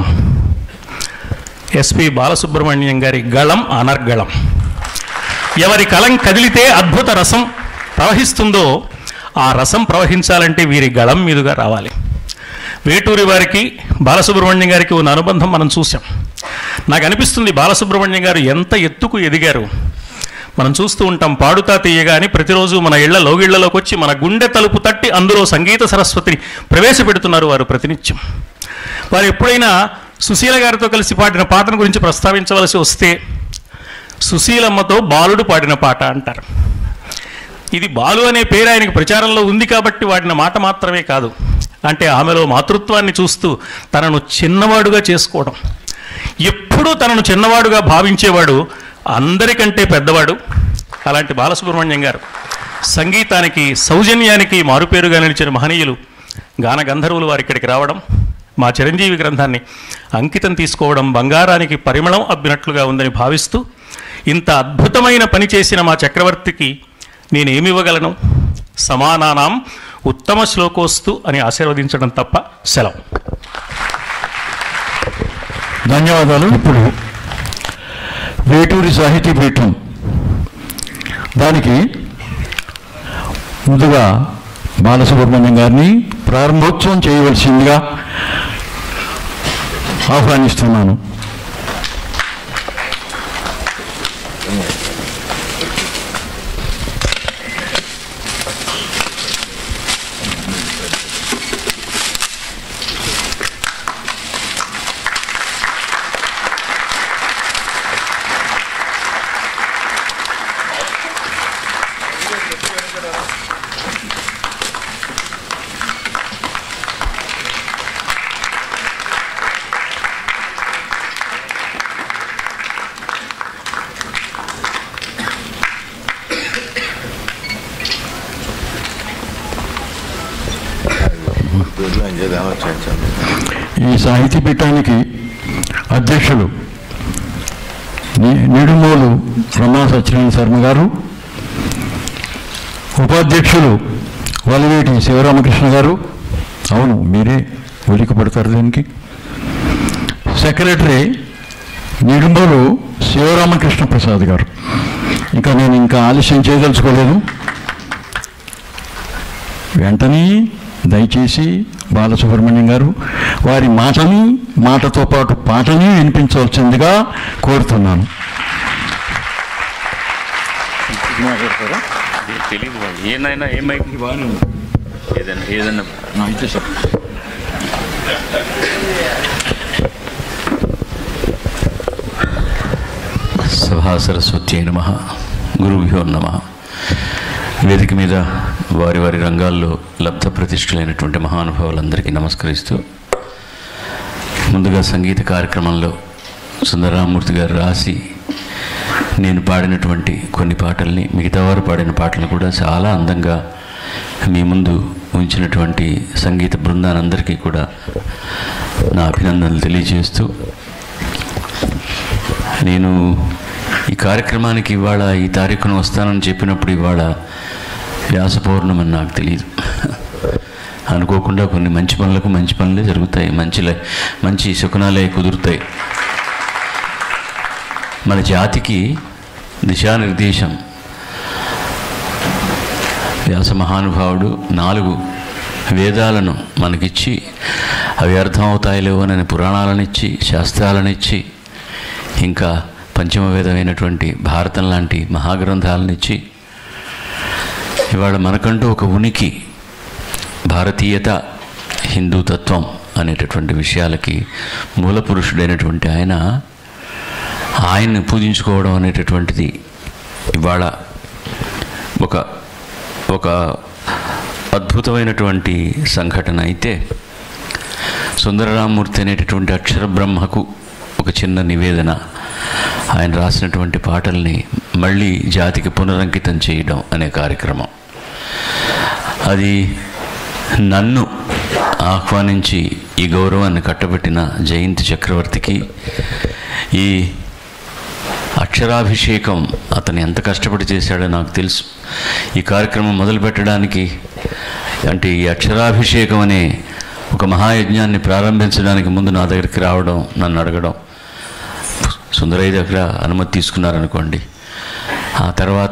ఎస్పి బాలసుబ్రహ్మణ్యం గారి గళం అనర్గళం. ఎవరి కలం కదిలితే అద్భుత రసం ప్రవహిస్తుందో ఆ రసం ప్రవహించాలంటే వీరి గళం మీదుగా రావాలి. వేటూరి వారికి బాలసుబ్రహ్మణ్యం గారికి ఉన్న అనుబంధం మనం చూసాం. నాకు అనిపిస్తుంది బాలసుబ్రహ్మణ్యం గారు ఎంత ఎత్తుకు ఎదిగారు. మనం చూస్తూ ఉంటాం, పాడుతా తీయగా అని ప్రతిరోజు మన ఇళ్ల లోగిళ్లలోకి వచ్చి మన గుండె తలుపు తట్టి అందులో సంగీత సరస్వతిని ప్రవేశపెడుతున్నారు వారు ప్రతినిత్యం. వారు ఎప్పుడైనా సుశీల గారితో కలిసి పాడిన పాటను గురించి ప్రస్తావించవలసి వస్తే సుశీలమ్మతో బాలుడు పాడిన పాట అంటారు. ఇది బాలు అనే పేరు ఆయనకి ప్రచారంలో ఉంది కాబట్టి వాడిన మాట మాత్రమే కాదు, అంటే ఆమెలో మాతృత్వాన్ని చూస్తూ తనను చిన్నవాడుగా చేసుకోవడం. ఎప్పుడూ తనను చిన్నవాడుగా భావించేవాడు, అందరికంటే పెద్దవాడు. అలాంటి బాలసుబ్రహ్మణ్యం గారు సంగీతానికి సౌజన్యానికి మారుపేరుగా నిలిచిన మహనీయులు గాన గంధర్వులు వారు ఇక్కడికి రావడం, మా చిరంజీవి గ్రంథాన్ని అంకితం తీసుకోవడం బంగారానికి పరిమళం అబ్బినట్లుగా ఉందని భావిస్తూ ఇంత అద్భుతమైన పని చేసిన మా చక్రవర్తికి నేనేమివ్వగలను? సమానానాం ఉత్తమ శ్లోకోస్తు అని ఆశీర్వదించడం తప్ప సెలవు. ధన్యవాదాలు. ఇప్పుడు వేటూరి సాహితీ పీఠం దానికి ముందుగా బాలసుబ్రహ్మణ్యం గారిని ప్రారంభోత్సవం చేయవలసిందిగా ఆహ్వానిస్తున్నాను. ఈ సాహితీ పీఠానికి అధ్యక్షులు నిడుమూలు రమా సత్యనారాయణ శర్మ గారు, ఉపాధ్యక్షులు వలివేటి శివరామకృష్ణ గారు, అవును మీరే ఉలికి పడతారు దీనికి, సెక్రటరీ నిడుమూలు శివరామకృష్ణ ప్రసాద్ గారు. ఇంకా నేను ఇంకా ఆలస్యం చేయదలుచుకోలేదు. వెంటనే దయచేసి బాలసుబ్రహ్మణ్యం గారు వారి మాటని మాటతో పాటు పాటని వినిపించవలసిందిగా కోరుతున్నాను. తెలీదు ఏనైనా ఏమైంది బాగా ఏదైనా ఏదైనా అయితే సార్ సభా సరస్వత్యై నమః, గురుభ్యో నమః. వేదిక మీద వారి వారి రంగాల్లో లబ్ధ ప్రతిష్ఠులైనటువంటి మహానుభావులందరికీ నమస్కరిస్తూ, ముందుగా సంగీత కార్యక్రమంలో సుందరరామూర్తి గారు రాసి నేను పాడినటువంటి కొన్ని పాటల్ని, మిగతా వారు పాడిన పాటలు కూడా చాలా అందంగా మీ ముందు ఉంచినటువంటి సంగీత బృందానందరికీ కూడా నా అభినందనలు తెలియజేస్తూ, నేను ఈ కార్యక్రమానికి ఇవాళ ఈ తారీఖున వస్తానని చెప్పినప్పుడు ఇవాళ వ్యాస పౌర్ణమని నాకు తెలియదు. అనుకోకుండా కొన్ని మంచి పనులకు మంచి పనులే జరుగుతాయి, మంచి మంచి శకునాలే కుదురుతాయి. మన జాతికి దిశానిర్దేశం వ్యాస మహానుభావుడు నాలుగు వేదాలను మనకిచ్చి అవి అర్థం అవుతాయిలేవోనని పురాణాలనిచ్చి శాస్త్రాలనిచ్చి ఇంకా పంచమ వేదమైనటువంటి భారతం లాంటి మహాగ్రంథాలనిచ్చి ఇవాళ మనకంటూ ఒక ఉనికి, భారతీయత, హిందూ తత్వం అనేటటువంటి విషయాలకి మూల పురుషుడైనటువంటి ఆయన ఆయన్ని పూజించుకోవడం అనేటటువంటిది ఇవాళ ఒక ఒక అద్భుతమైనటువంటి సంఘటన. అయితే సుందరరామమూర్తి అనేటటువంటి అక్షర బ్రహ్మకు ఒక చిన్న నివేదన, ఆయన రాసినటువంటి పాటల్ని మళ్ళీ జాతికి పునరంకితం చేయడం అనే కార్యక్రమం. అది నన్ను ఆహ్వానించి ఈ గౌరవాన్ని కట్టబెట్టిన జయంతి చక్రవర్తికి, ఈ అక్షరాభిషేకం అతను ఎంత కష్టపడి చేశాడో నాకు తెలుసు. ఈ కార్యక్రమం మొదలు పెట్టడానికి అంటే ఈ అక్షరాభిషేకం అనే ఒక మహాయజ్ఞాన్ని ప్రారంభించడానికి ముందు నా దగ్గరికి రావడం, నన్ను అడగడం, సుందరయ్య దగ్గర అనుమతి తీసుకున్నారనుకోండి. ఆ తర్వాత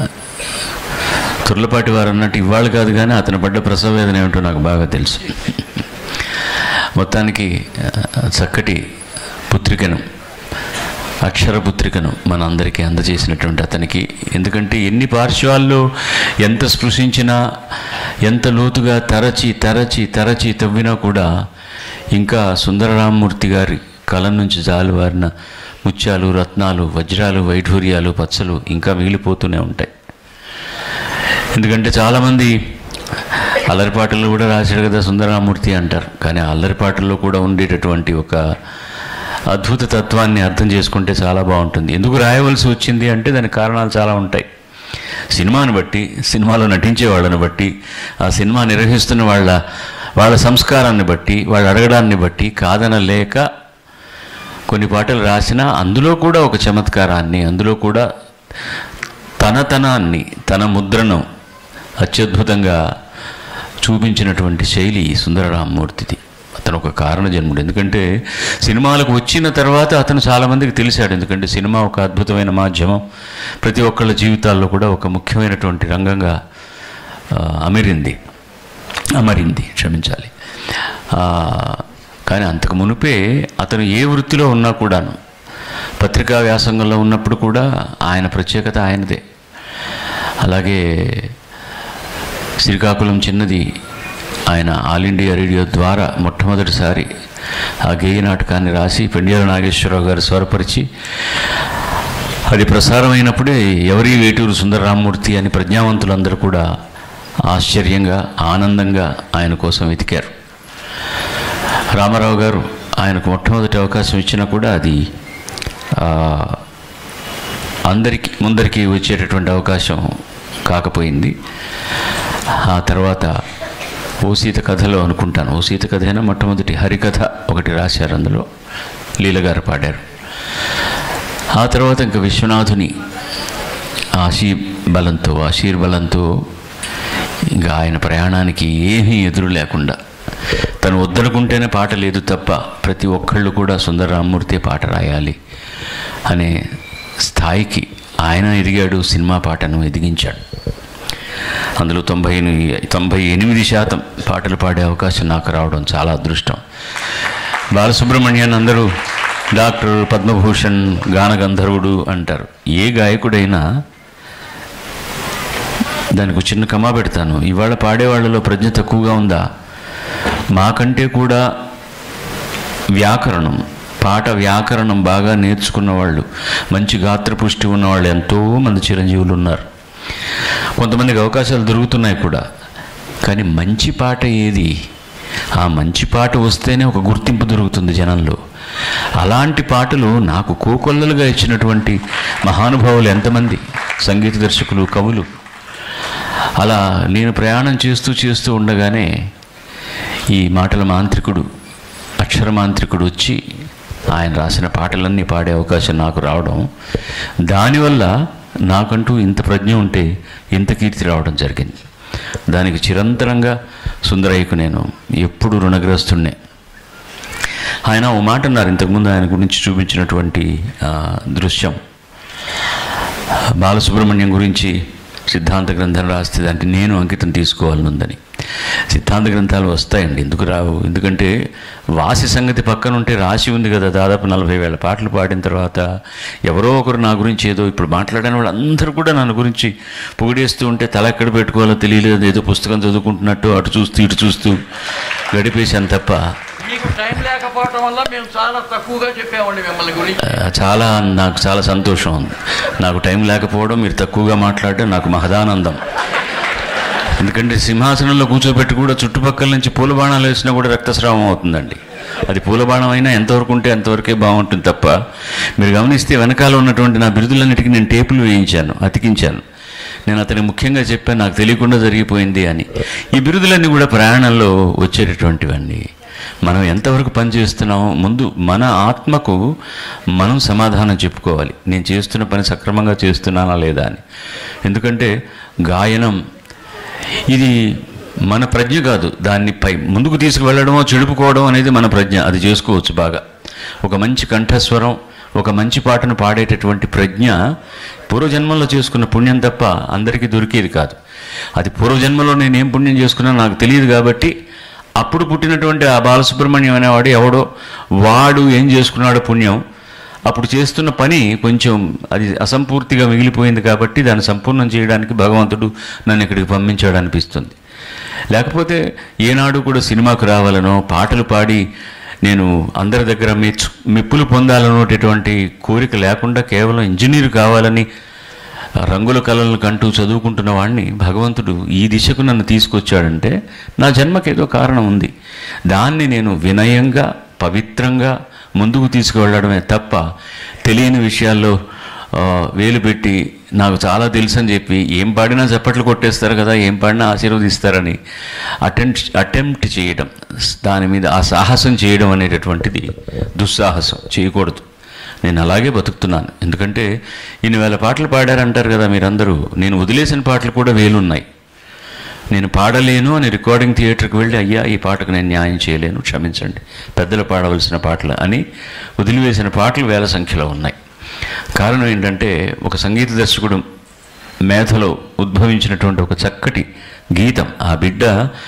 తుర్లపాటి వారు అన్నట్టు ఇవాళ కాదు కానీ అతను పడ్డ ప్రసవ వేదన ఏమిటో నాకు బాగా తెలుసు. మొత్తానికి చక్కటి పుత్రికను, అక్షరపుత్రికను మన అందరికీ అందజేసినటువంటి అతనికి, ఎందుకంటే ఎన్ని పార్శ్వాల్లో ఎంత స్పృశించినా, ఎంత లోతుగా తరచి తరచి తరచి తవ్వినా కూడా ఇంకా సుందరరామమూర్తి గారి కలం నుంచి జాలువారిన ముత్యాలు, రత్నాలు, వజ్రాలు, వైఢూర్యాలు, పచ్చలు ఇంకా మిగిలిపోతూనే ఉంటాయి. ఎందుకంటే చాలామంది అల్లరిపాటల్లో కూడా రాశాడు కదా సుందరరామమూర్తి అంటారు, కానీ అల్లరిపాటల్లో కూడా ఉండేటటువంటి ఒక అద్భుత తత్వాన్ని అర్థం చేసుకుంటే చాలా బాగుంటుంది. ఎందుకు రాయవలసి వచ్చింది అంటే దానికి కారణాలు చాలా ఉంటాయి. సినిమాను బట్టి, సినిమాలో నటించే వాళ్ళని బట్టి, ఆ సినిమా నిర్వహిస్తున్న వాళ్ళ వాళ్ళ సంస్కారాన్ని బట్టి, వాళ్ళు అడగడాన్ని బట్టి కాదనలేక కొన్ని పాటలు రాసినా అందులో కూడా ఒక చమత్కారాన్ని, అందులో కూడా తనతనాన్ని, తన ముద్రను అత్యద్భుతంగా చూపించినటువంటి శైలి సుందరరామమూర్తిది. అతను ఒక కారణ జన్ముడు. ఎందుకంటే సినిమాలకు వచ్చిన తర్వాత అతను చాలామందికి తెలిసాడు. ఎందుకంటే సినిమా ఒక అద్భుతమైన మాధ్యమం, ప్రతి ఒక్కళ్ళ జీవితాల్లో కూడా ఒక ముఖ్యమైనటువంటి రంగంగా అమరింది అమరింది క్షమించాలి. కానీ అంతకు మునుపే అతను ఏ వృత్తిలో ఉన్నా కూడాను, పత్రికా వ్యాసంగంలో ఉన్నప్పుడు కూడా ఆయన ప్రత్యేకత ఆయనదే. అలాగే శ్రీకాకుళం చిన్నది ఆయన ఆల్ ఇండియా రేడియో ద్వారా మొట్టమొదటిసారి ఆ గేయ నాటకాన్ని రాసి పెండియాల నాగేశ్వరరావు గారు స్వరపరిచి అది ప్రసారమైనప్పుడే ఎవరి వేటూరు సుందరరామమూర్తి అని ప్రజ్ఞావంతులందరూ కూడా ఆశ్చర్యంగా, ఆనందంగా ఆయన కోసం వెతికారు. రామారావు గారు ఆయనకు మొట్టమొదటి అవకాశం ఇచ్చినా కూడా అది అందరికీ ముందరికి వచ్చేటటువంటి అవకాశం కాకపోయింది. ఆ తర్వాత ఓ సీత కథలో అనుకుంటాను, ఓ సీత కథ అయినా మొట్టమొదటి హరికథ ఒకటి రాశారు, అందులో లీలగారు పాడారు. ఆ తర్వాత ఇంకా విశ్వనాథుని ఆశీ బలంతో ఆశీర్బలంతో ఇంకా ఆయన ప్రయాణానికి ఏమీ ఎదురు లేకుండా తను వద్దనుకుంటేనే పాట లేదు తప్ప ప్రతి ఒక్కళ్ళు కూడా సుందరరామమూర్తి పాట రాయాలి అనే స్థాయికి ఆయన ఎదిగాడు. సినిమా పాటను ఎదిగించాడు. అందులో తొంభై తొంభై ఎనిమిది శాతం పాటలు పాడే అవకాశం నాకు రావడం చాలా అదృష్టం. బాలసుబ్రహ్మణ్యాన్ని అందరూ డాక్టర్, పద్మభూషణ్, గాన గంధర్వుడు అంటారు. ఏ గాయకుడైనా దానికి చిన్న కమా పెడతాను. ఇవాళ పాడేవాళ్ళలో ప్రజ్ఞ తక్కువగా ఉందా? మాకంటే కూడా వ్యాకరణం, పాట వ్యాకరణం బాగా నేర్చుకున్న వాళ్ళు, మంచి గాత్రపుష్టి ఉన్నవాళ్ళు ఎంతోమంది చిరంజీవులు ఉన్నారు. కొంతమందికి అవకాశాలు దొరుకుతున్నాయి కూడా. కానీ మంచి పాట ఏది? ఆ మంచి పాట వస్తేనే ఒక గుర్తింపు దొరుకుతుంది జనంలో. అలాంటి పాటలు నాకు కోకొల్లలుగా ఇచ్చినటువంటి మహానుభావులు ఎంతమంది, సంగీత దర్శకులు, కవులు. అలా నేను ప్రయాణం చేస్తూ చేస్తూ ఉండగానే ఈ మాటల మాంత్రికుడు, అక్షర మాంత్రికుడు వచ్చి ఆయన రాసిన పాటలన్నీ పాడే అవకాశం నాకు రావడం, దానివల్ల నాకంటూ ఇంత ప్రజ్ఞ ఉంటే ఇంత కీర్తి రావడం జరిగింది. దానికి చిరంతరంగా సుందరయ్యకు నేను ఎప్పుడు రుణగ్రస్తున్నే. ఆయన ఓ మాట అన్నారు ఇంతకుముందు ఆయన గురించి చూపించినటువంటి దృశ్యం. బాలసుబ్రహ్మణ్యం గురించి సిద్ధాంత గ్రంథం రాస్తే దానికి నేను అంకితం తీసుకోవాలనుందని. సిద్ధాంత గ్రంథాలు వస్తాయండి, ఎందుకు రావు? ఎందుకంటే వాసి సంగతి పక్కన ఉంటే రాసి ఉంది కదా. దాదాపు నలభై వేల పాటలు పాడిన తర్వాత ఎవరో ఒకరు నా గురించి ఏదో ఇప్పుడు మాట్లాడిన వాళ్ళు అందరూ కూడా నన్ను గురించి పొగిడేస్తూ ఉంటే తల ఎక్కడ పెట్టుకోవాలో తెలియలేదు. ఏదో పుస్తకం చదువుకుంటున్నట్టు అటు చూస్తూ ఇటు చూస్తూ గడిపేశాను తప్ప మీకు టైం లేకపోవడం వల్ల మేము చాలా తక్కువగా చెప్పామండి మిమ్మల్ని గురించి. చాలా నాకు చాలా సంతోషం ఉంది. నాకు టైం లేకపోవడం, మీరు తక్కువగా మాట్లాడడం నాకు మహదానందం. ఎందుకంటే సింహాసనంలో కూర్చోబెట్టి కూడా చుట్టుపక్కల నుంచి పూల బాణాలు వేసినా కూడా రక్తస్రావం అవుతుందండి. అది పూల బాణం అయినా ఎంతవరకు ఉంటే అంతవరకే బాగుంటుంది తప్ప, మీరు గమనిస్తే వెనకాల ఉన్నటువంటి నా బిరుదులన్నిటికీ నేను టేపులు వేయించాను, అతికించాను. నేను అతనికి ముఖ్యంగా చెప్పాను, నాకు తెలియకుండా జరిగిపోయింది అని. ఈ బిరుదులన్నీ కూడా ప్రయాణంలో వచ్చేటటువంటివన్నీ. మనం ఎంతవరకు పనిచేస్తున్నామో ముందు మన ఆత్మకు మనం సమాధానం చెప్పుకోవాలి, నేను చేస్తున్న పని సక్రమంగా చేస్తున్నానా లేదా అని. ఎందుకంటే గాయనం ఇది మన ప్రజ్ఞ కాదు, దాన్ని పై ముందుకు తీసుకువెళ్ళడమో చెడుపుకోవడం అనేది మన ప్రజ్ఞ. అది చేసుకోవచ్చు బాగా. ఒక మంచి కంఠస్వరం, ఒక మంచి పాటను పాడేటటువంటి ప్రజ్ఞ పూర్వజన్మలో చేసుకున్న పుణ్యం తప్ప అందరికీ దొరికేది కాదు. అది పూర్వజన్మలో నేనేం పుణ్యం చేసుకున్నా నాకు తెలియదు కాబట్టి అప్పుడు పుట్టినటువంటి ఆ బాలసుబ్రహ్మణ్యం అనేవాడు ఎవడో వాడు ఏం చేసుకున్నాడో పుణ్యం, అప్పుడు చేస్తున్న పని కొంచెం అది అసంపూర్తిగా మిగిలిపోయింది కాబట్టి దాన్ని సంపూర్ణం చేయడానికి భగవంతుడు నన్ను ఇక్కడికి పంపించాడు అనిపిస్తుంది. లేకపోతే ఏనాడు కూడా సినిమాకు రావాలనో పాటలు పాడి నేను అందరి దగ్గర మెచ్చు మెప్పులు పొందాలనేటటువంటి కోరిక లేకుండా కేవలం ఇంజనీర్ కావాలని రంగుల కళలను కంటూ చదువుకుంటున్న వాడిని భగవంతుడు ఈ దిశకు నన్ను తీసుకొచ్చాడంటే నా జన్మకేదో కారణం ఉంది. దాన్ని నేను వినయంగా పవిత్రంగా ముందుకు తీసుకువెళ్ళడమే తప్ప తెలియని విషయాల్లో వేలు పెట్టి నాకు చాలా తెలుసు అని చెప్పి ఏం పాడినా చప్పట్లు కొట్టేస్తారు కదా, ఏం పాడినా ఆశీర్వదిస్తారని అటెంప్ట్ అటెంప్ట్ చేయడం, దాని మీద ఆ సాహసం చేయడం అనేటటువంటిది దుస్సాహసం, చేయకూడదు. నేను అలాగే బతుకుతున్నాను. ఎందుకంటే ఇన్ని వేల పాటలు పాడారంటారు కదా మీరందరూ, నేను వదిలేసిన పాటలు కూడా వేలున్నాయి. నేను పాడలేను అని రికార్డింగ్ థియేటర్కి వెళ్ళి అయ్యా ఈ పాటకు నేను న్యాయం చేయలేను, క్షమించండి, పెద్దలు పాడవలసిన పాటలు అని వదిలివేసిన పాటలు వేల సంఖ్యలో ఉన్నాయి. కారణం ఏంటంటే ఒక సంగీత దర్శకుడు మేధలో ఉద్భవించినటువంటి ఒక చక్కటి గీతం, ఆ బిడ్డ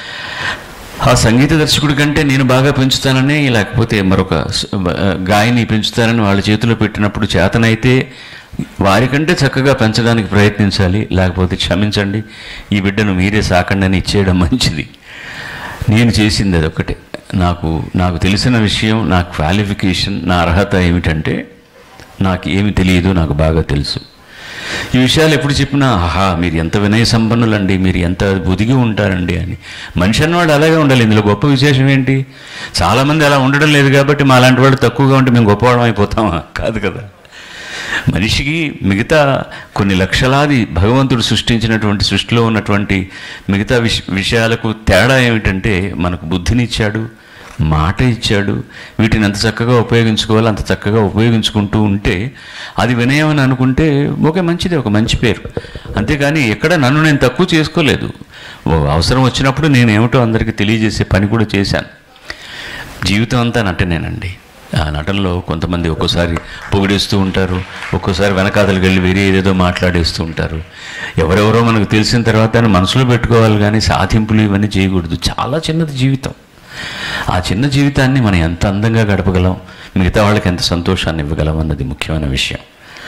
ఆ సంగీత దర్శకుడి కంటే నేను బాగా పెంచుతానని, లేకపోతే మరొక గాయని పెంచుతానని వాళ్ళ చేతిలో పెట్టినప్పుడు చేతనైతే వారికంటే చక్కగా పెంచడానికి ప్రయత్నించాలి, లేకపోతే క్షమించండి ఈ బిడ్డను మీరే సాకండి అని ఇచ్చేయడం మంచిది. నేను చేసింది అదొక్కటే. నాకు నాకు తెలిసిన విషయం, నా క్వాలిఫికేషన్, నా అర్హత ఏమిటంటే నాకు ఏమి తెలియదు, నాకు బాగా తెలుసు. ఈ విషయాలు ఎప్పుడు చెప్పినా ఆహా మీరు ఎంత వినయ సంపన్నులండి, మీరు ఎంత బుదిగి ఉంటారండి అని. మనిషి అన్నవాడు అలాగే ఉండాలి. ఇందులో గొప్ప విశేషం ఏంటి? చాలామంది అలా ఉండడం లేదు కాబట్టి మా లాంటి వాడు తక్కువగా ఉంటే మేము గొప్పవాళ్ళం అయిపోతామా? కాదు కదా. మనిషికి మిగతా కొన్ని లక్షలాది భగవంతుడు సృష్టించినటువంటి సృష్టిలో ఉన్నటువంటి మిగతా విష విషయాలకు తేడా ఏమిటంటే మనకు బుద్ధినిచ్చాడు, మాట ఇచ్చాడు. వీటిని ఎంత చక్కగా ఉపయోగించుకోవాలో అంత చక్కగా ఉపయోగించుకుంటూ ఉంటే అది వినయం అని అనుకుంటే ఓకే మంచిది, ఒక మంచి పేరు. అంతేకాని ఎక్కడ నన్ను నేను తక్కువ చేసుకోలేదు. అవసరం వచ్చినప్పుడు నేను ఏమిటో అందరికీ తెలియజేసే పని కూడా చేశాను. జీవితం అంతా నటనేనండి. ఆ నటనలో కొంతమంది ఒక్కోసారి పొగిడేస్తూ ఉంటారు, ఒక్కోసారి వెనకాతలకు వెళ్ళి వేరే ఏదేదో మాట్లాడేస్తూ ఉంటారు. ఎవరెవరో మనకు తెలిసిన తర్వాత దాన్ని మనసులో పెట్టుకోవాలి కానీ సాధింపులు ఇవన్నీ చేయకూడదు. చాలా చిన్నది జీవితం. ఆ చిన్న జీవితాన్ని మనం ఎంత అందంగా గడపగలం, మిగతా వాళ్ళకి ఎంత సంతోషాన్ని ఇవ్వగలం అన్నది ముఖ్యమైన విషయం.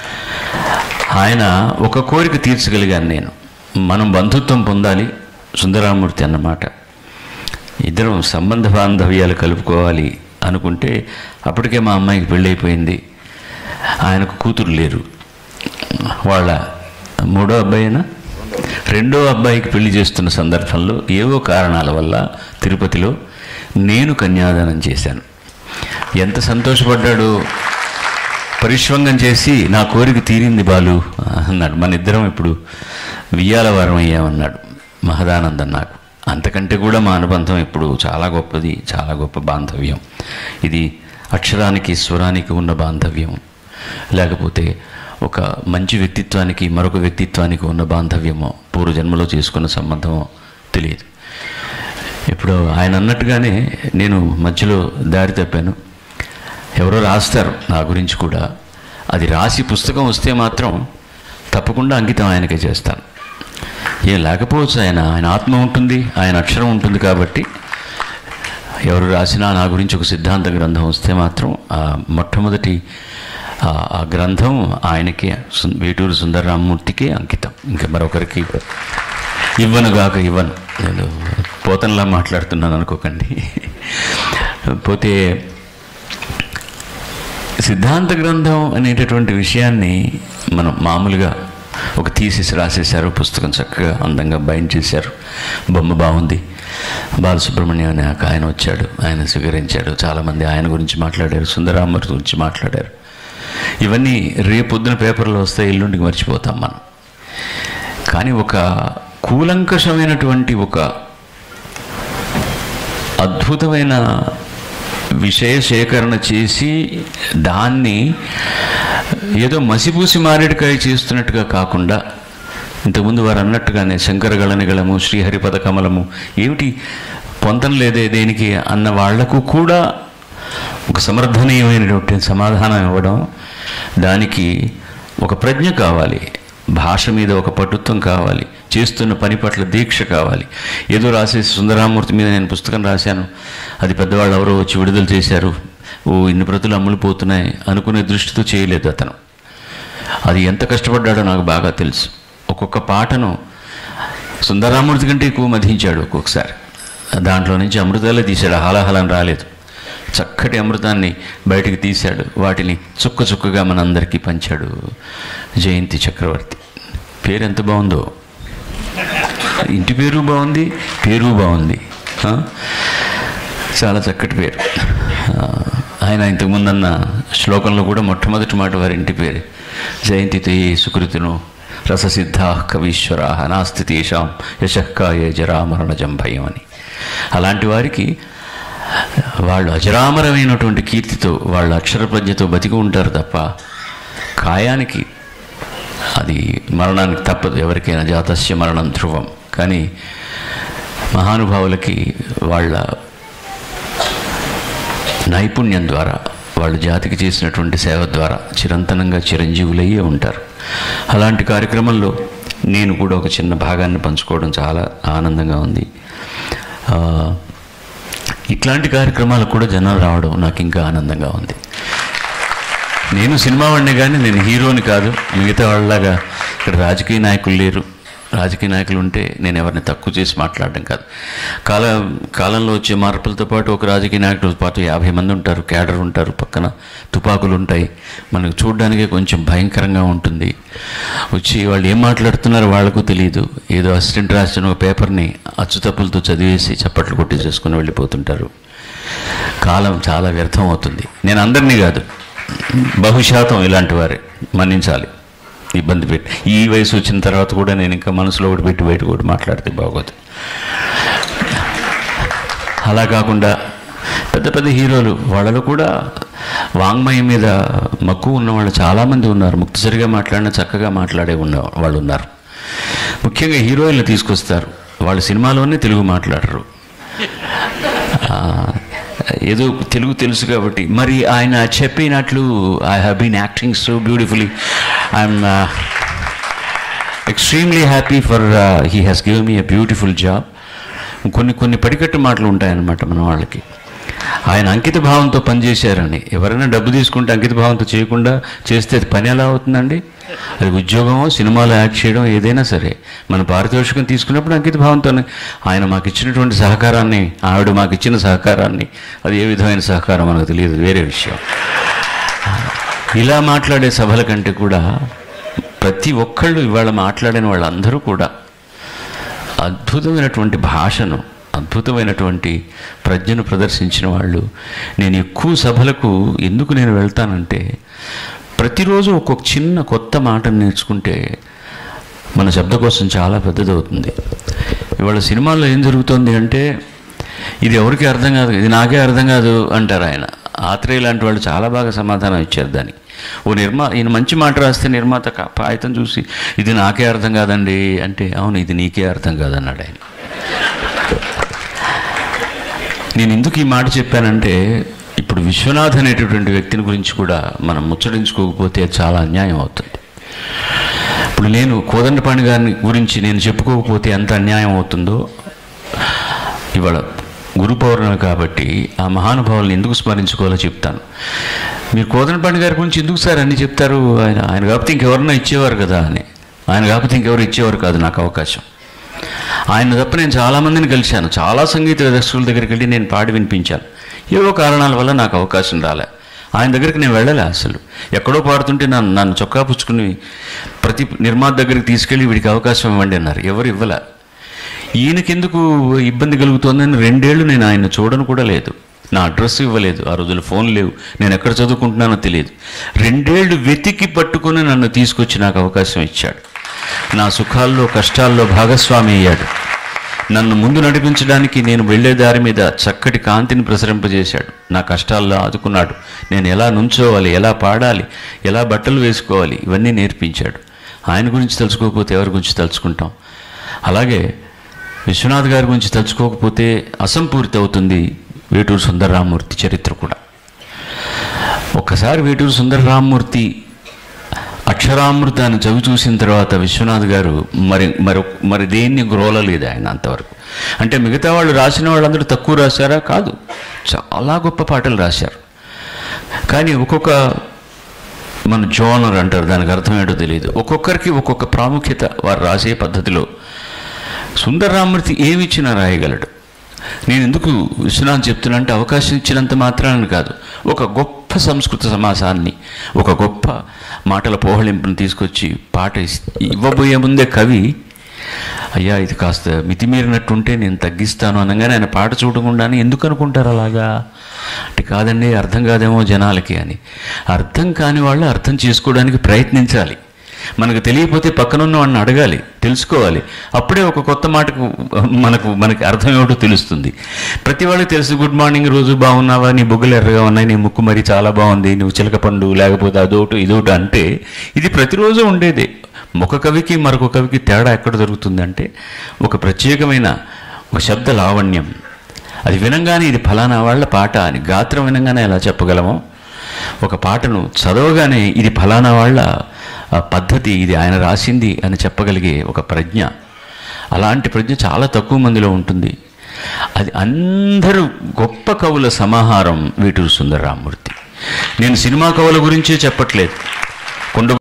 ఆయన ఒక కోరిక తీర్చగలిగాను నేను. మనం బంధుత్వం పొందాలి, సుందరరామూర్తి అన్నమాట. ఇద్దరం సంబంధ బాంధవ్యాలు కలుపుకోవాలి అనుకుంటే అప్పటికే మా అమ్మాయికి పెళ్ళైపోయింది, ఆయనకు కూతురు లేరు. వాళ్ళ మూడో అబ్బాయినా రెండో అబ్బాయికి పెళ్లి చేస్తున్న సందర్భంలో ఏవో కారణాల వల్ల తిరుపతిలో నేను కన్యాదానం చేశాను. ఎంత సంతోషపడ్డాడో. పరిశ్వంగం చేసి నా కోరిక తీరింది బాలు అన్నాడు. మన ఇద్దరం ఇప్పుడు వియ్యాల వారం అయ్యామన్నాడు. మహదానందం నాకు. అంతకంటే కూడా మా అనుబంధం ఇప్పుడు చాలా గొప్పది, చాలా గొప్ప బాంధవ్యం. ఇది అక్షరానికి స్వరానికి ఉన్న బాంధవ్యం, లేకపోతే ఒక మంచి వ్యక్తిత్వానికి మరొక వ్యక్తిత్వానికి ఉన్న బాంధవ్యమో, పూర్వజన్మలో చేసుకున్న సంబంధమో తెలియదు. ఇప్పుడు ఆయన అన్నట్టుగానే నేను మధ్యలో దారి తప్పాను. ఎవరో రాస్తారు నా గురించి కూడా, అది రాసి పుస్తకం వస్తే మాత్రం తప్పకుండా అంకితం ఆయనకే చేస్తాను. ఏం లేకపోవచ్చు, ఆయన ఆయన ఆత్మ ఉంటుంది, ఆయన అక్షరం ఉంటుంది. కాబట్టి ఎవరు రాసినా నా గురించి ఒక సిద్ధాంత గ్రంథం వస్తే మాత్రం ఆ మొట్టమొదటి ఆ గ్రంథం ఆయనకే, వేటూరు సుందరరామమూర్తికే అంకితం. ఇంకా మరొకరికి ఇవ్వనుగాక ఇవ్వను. నేను పోతనలా మాట్లాడుతున్నాను అనుకోకండి. పోతే సిద్ధాంత గ్రంథం అనేటటువంటి విషయాన్ని మనం మామూలుగా ఒక థీసిస్ రాసేశారు, పుస్తకం చక్కగా అందంగా బైండ్ చేశారు, బొమ్మ బాగుంది. బాలసుబ్రహ్మణ్యం అనే ఆయన వచ్చాడు, ఆయన స్వీకరించాడు, చాలామంది ఆయన గురించి మాట్లాడారు, సుందరరామూర్తి గురించి మాట్లాడారు. ఇవన్నీ రేపొద్దున పేపర్లో వస్తే ఎల్లుండికి మర్చిపోతాం మనం. కానీ ఒక కూలంకషమైనటువంటి ఒక అద్భుతమైన విషయ సేకరణ చేసి దాన్ని ఏదో మసిపూసి మారేడుకాయ చేస్తున్నట్టుగా కాకుండా, ఇంతకుముందు వారు అన్నట్టుగానే శంకర గళనిగళము, శ్రీహరిపద కమలము ఏమిటి పొంతం లేదే దేనికి అన్న వాళ్లకు కూడా ఒక సమర్థనీయమైనటువంటి సమాధానం ఇవ్వడం, దానికి ఒక ప్రజ్ఞ కావాలి, భాష మీద ఒక పటుత్వం కావాలి, చేస్తున్న పని పట్ల దీక్ష కావాలి. ఏదో రాసేసి సుందరరామమూర్తి మీద నేను పుస్తకం రాశాను, అది పెద్దవాళ్ళు ఎవరో వచ్చి విడుదల చేశారు, ఓ ఇన్ని ప్రతులు అమ్ములుపోతున్నాయి అనుకునే దృష్టితో చేయలేదు అతను. అది ఎంత కష్టపడ్డాడో నాకు బాగా తెలుసు. ఒక్కొక్క పాటను సుందరరామమూర్తి కంటే ఎక్కువ మధించాడు. ఒక్కొక్కసారి దాంట్లో నుంచి అమృతాలే తీశాడు, హాలాహలం రాలేదు. చక్కటి అమృతాన్ని బయటికి తీశాడు, వాటిని చుక్క చుక్కగా మనందరికీ పంచాడు జయంతి చక్రవర్తి. పేరు ఎంత బాగుందో, ఇంటి పేరు బాగుంది, పేరు బాగుంది, చాలా చక్కటి పేరు. ఆయన ఇంతకుముందన్న శ్లోకంలో కూడా మొట్టమొదటి మాట వారి ఇంటి పేరు. జయంతితే సుకృతిను రససిద్ధా కవీశ్వరా నాస్తి తేషాం యశఃకాయ జరామరణజం భయం అని. అలాంటి వారికి వాళ్ళు అజరామరమైనటువంటి కీర్తితో, వాళ్ళ అక్షర ప్రజ్ఞతో బతికి ఉంటారు తప్ప కాయానికి అది మరణానికి తప్పదు. ఎవరికైనా జాతస్య మరణం ధ్రువం. కానీ మహానుభావులకి వాళ్ళ నైపుణ్యం ద్వారా, వాళ్ళ జాతికి చేసినటువంటి సేవ ద్వారా చిరంతనంగా చిరంజీవులయ్యే ఉంటారు. అలాంటి కార్యక్రమంలో నేను కూడా ఒక చిన్న భాగాన్ని పంచుకోవడం చాలా ఆనందంగా ఉంది. ఇట్లాంటి కార్యక్రమాలకు కూడా జనాలు రావడం నాకు ఇంకా ఆనందంగా ఉంది. నేను సినిమా వాడినే కానీ నేను హీరోని కాదు. మిగతా వాళ్ళలాగా ఇక్కడ రాజకీయ నాయకులు లేరు. రాజకీయ నాయకులు ఉంటే నేను ఎవరిని తక్కువ చేసి మాట్లాడడం కాదు. కాల కాలంలో వచ్చే మార్పులతో పాటు ఒక రాజకీయ నాయకులతో పాటు యాభై మంది ఉంటారు, క్యాడర్ ఉంటారు, పక్కన తుపాకులు ఉంటాయి. మనకు చూడడానికే కొంచెం భయంకరంగా ఉంటుంది. వచ్చి వాళ్ళు ఏం మాట్లాడుతున్నారో వాళ్లకు తెలియదు. ఏదో అసిస్టెంట్ రాసిన ఒక పేపర్ని అచ్చుతప్పులతో చదివేసి చప్పట్లు కొట్టి చేసుకుని వెళ్ళిపోతుంటారు. కాలం చాలా వ్యర్థం అవుతుంది. నేను అందరినీ కాదు, బహుశాతం ఇలాంటి వారే మన్నించాలి. ఇబ్బంది పెట్టి ఈ వయసు వచ్చిన తర్వాత కూడా నేను ఇంకా మనసులో ఒకటి పెట్టి బయట కూడా మాట్లాడితే బాగోదు. అలా కాకుండా పెద్ద పెద్ద హీరోలు, వాళ్ళలో కూడా వాంగ్మయం మీద మక్కువ ఉన్న వాళ్ళు చాలామంది ఉన్నారు. ముక్తసరిగా మాట్లాడినా చక్కగా మాట్లాడే ఉన్న వాళ్ళు ఉన్నారు. ముఖ్యంగా హీరోయిన్లు తీసుకొస్తారు, వాళ్ళు సినిమాలోనే తెలుగు మాట్లాడరు. ఏదో తెలుగు తెలుసు కాబట్టి. మరి ఆయన చెప్పినట్లు I have been acting so beautifully, I'm extremely happy for he has given me a beautiful job. కొన్ని కొన్ని పడికట్టు మాటలు ఉంటాయన్నమాట మన వాళ్ళకి. ఆయన అంకిత భావంతో పనిచేశారని. ఎవరైనా డబ్బు తీసుకుంటే అంకిత భావంతో చేయకుండా చేస్తే అది పని ఎలా అవుతుందండి? అది ఉద్యోగమో, సినిమాలో యాక్ట్ చేయడం, ఏదైనా సరే మన పారితోషికం తీసుకున్నప్పుడు అంకిత భావంతోనే. ఆయన మాకు ఇచ్చినటువంటి సహకారాన్ని, ఆవిడ మాకు ఇచ్చిన సహకారాన్ని, అది ఏ విధమైన సహకారం మనకు తెలియదు, వేరే విషయం. ఇలా మాట్లాడే సభల కంటే కూడా ప్రతి ఒక్కళ్ళు ఇవాళ మాట్లాడిన వాళ్ళందరూ కూడా అద్భుతమైనటువంటి భాషను, అద్భుతమైనటువంటి ప్రజ్ఞను ప్రదర్శించిన వాళ్ళు. నేను ఎక్కువ సభలకు ఎందుకు నేను వెళ్తానంటే, ప్రతిరోజు ఒక్కొక్క చిన్న కొత్త మాటను నేర్చుకుంటే మన శబ్దకోశం చాలా పెద్దదవుతుంది. ఇవాళ సినిమాల్లో ఏం జరుగుతుంది అంటే, ఇది ఎవరికి అర్థం కాదు, ఇది నాకే అర్థం కాదు అంటారు ఆయన. ఆత్రేయ లాంటి వాళ్ళు చాలా బాగా సమాధానం ఇచ్చారు దానికి. ఓ నిర్మా ఈయన మంచి మాట రాస్తే నిర్మాత కాగితం చూసి ఇది నాకే అర్థం కాదండి అంటే, అవును ఇది నీకే అర్థం కాదన్నాడు ఆయన. నేను ఎందుకు ఈ మాట చెప్పానంటే, ఇప్పుడు విశ్వనాథ్ అనేటటువంటి వ్యక్తిని గురించి కూడా మనం ముచ్చరించుకోకపోతే చాలా అన్యాయం అవుతుంది. ఇప్పుడు ఇప్పుడు నేను కోదండపాణి గారిని గురించి నేను చెప్పుకోకపోతే ఎంత అన్యాయం అవుతుందో, ఇవాళ గురు పౌర్ణమి కాబట్టి ఆ మహానుభావులను ఎందుకు స్మరించుకోవాలో చెప్తాను. మీరు కోదండపాణి గారి గురించి ఎందుకు సార్ అన్నీ చెప్తారు, ఆయన ఆయన కాకపోతే ఇంకెవరన్నా ఇచ్చేవారు కదా అని. ఆయన కాకపోతే ఇంకెవరు ఇచ్చేవారు కాదు నాకు అవకాశం. ఆయన తప్ప నేను చాలామందిని కలిశాను, చాలా సంగీత దర్శకుల దగ్గరికి వెళ్ళి నేను పాడి వినిపించాను. ఏవో కారణాల వల్ల నాకు అవకాశం రాలే. ఆయన దగ్గరికి నేను వెళ్ళలే అసలు. ఎక్కడో పాడుతుంటే నన్ను నన్ను చొక్కా పుచ్చుకుని ప్రతి నిర్మాత దగ్గరికి తీసుకెళ్ళి వీడికి అవకాశం ఇవ్వండి అన్నారు. ఎవరు ఇవ్వలే. ఈయనకెందుకు ఇబ్బంది కలుగుతోందని రెండేళ్లు నేను ఆయన చూడను కూడా లేదు. నా అడ్రస్ ఇవ్వలేదు, ఆ రోజులు ఫోన్ లేవు, నేను ఎక్కడ చదువుకుంటున్నానో తెలియదు. రెండేళ్లు వెతికి పట్టుకుని నన్ను తీసుకొచ్చి నాకు అవకాశం ఇచ్చాడు. నా సుఖాల్లో కష్టాల్లో భాగస్వామి అయ్యాడు. నన్ను ముందు నడిపించడానికి నేను వెళ్ళే దారి మీద చక్కటి కాంతిని ప్రసరింపజేశాడు. నా కష్టాల్లో ఆదుకున్నాడు. నేను ఎలా నుంచోవాలి, ఎలా పాడాలి, ఎలా బట్టలు వేసుకోవాలి, ఇవన్నీ నేర్పించాడు. ఆయన గురించి తెలుసుకోకపోతే ఎవరి గురించి తలుచుకుంటాం. అలాగే విశ్వనాథ్ గారి గురించి తలుచుకోకపోతే అసంపూర్తి అవుతుంది వేటూరు సుందరరామమూర్తి చరిత్ర కూడా. ఒక్కసారి వేటూరు సుందరరామమూర్తి అక్షరామృతాన్ని చవి చూసిన తర్వాత విశ్వనాథ్ గారు మరి మరి మరి దేన్ని గ్రోలలేదు ఆయన అంతవరకు. అంటే మిగతా వాళ్ళు రాసిన వాళ్ళందరూ తక్కువ రాశారా? కాదు, చాలా గొప్ప పాటలు రాశారు. కానీ ఒక్కొక్క మన జోనర్ అంటారు, దానికి అర్థం ఏంటో తెలియదు. ఒక్కొక్కరికి ఒక్కొక్క ప్రాముఖ్యత వారు రాసే పద్ధతిలో. సుందరరామమూర్తి ఏమిచ్చినా రాయగలడు. నేను ఎందుకు విశ్వనాథ్ చెప్తున్నా అంటే, అవకాశం ఇచ్చినంత మాత్రాన్ని కాదు, ఒక గొప్ప సంస్కృత సమాసాన్ని, ఒక గొప్ప మాటల పోహళింపును తీసుకొచ్చి పాట ఇవ్వబోయే ముందే కవి అయ్యా ఇది కాస్త మితిమీరినట్టుంటే నేను తగ్గిస్తాను అనగానే ఆయన పాట చూడకుండానే ఎందుకు అనుకుంటారు అలాగా అంటే, కాదండి అర్థం కాదేమో జనాలకి అని. అర్థం కాని వాళ్ళు అర్థం చేసుకోవడానికి ప్రయత్నించాలి. మనకు తెలియకపోతే పక్కనున్న వాడిని అడగాలి, తెలుసుకోవాలి. అప్పుడే ఒక కొత్త మాటకు మనకు మనకి అర్థం ఏమిటో తెలుస్తుంది. ప్రతి వాళ్ళకి తెలుసు, గుడ్ మార్నింగ్, రోజు బాగున్నావా, నీ బొగ్గులు ఎర్రగా ఉన్నాయి, నీ ముక్కు మరి చాలా బాగుంది, నువ్వు చిలక పండు, లేకపోతే అదోటు ఇదోటు అంటే ఇది ప్రతిరోజు ఉండేదే. ఒక కవికి మరొక కవికి తేడా ఎక్కడ దొరుకుతుంది అంటే, ఒక ప్రత్యేకమైన ఒక శబ్ద లావణ్యం. అది వినంగానే ఇది ఫలానా వాళ్ళ పాట అని, గాత్రం వినంగానే ఎలా చెప్పగలమో, ఒక పాటను చదవగానే ఇది ఫలానా వాళ్ళ పద్ధతి, ఇది ఆయన రాసింది అని చెప్పగలిగే ఒక ప్రజ్ఞ, అలాంటి ప్రజ్ఞ చాలా తక్కువ మందిలో ఉంటుంది. అది అందరూ గొప్ప కవుల సమాహారం వేటూరు సుందరరామమూర్తి. నేను సినిమా కవుల గురించే చెప్పట్లేదు. కొండ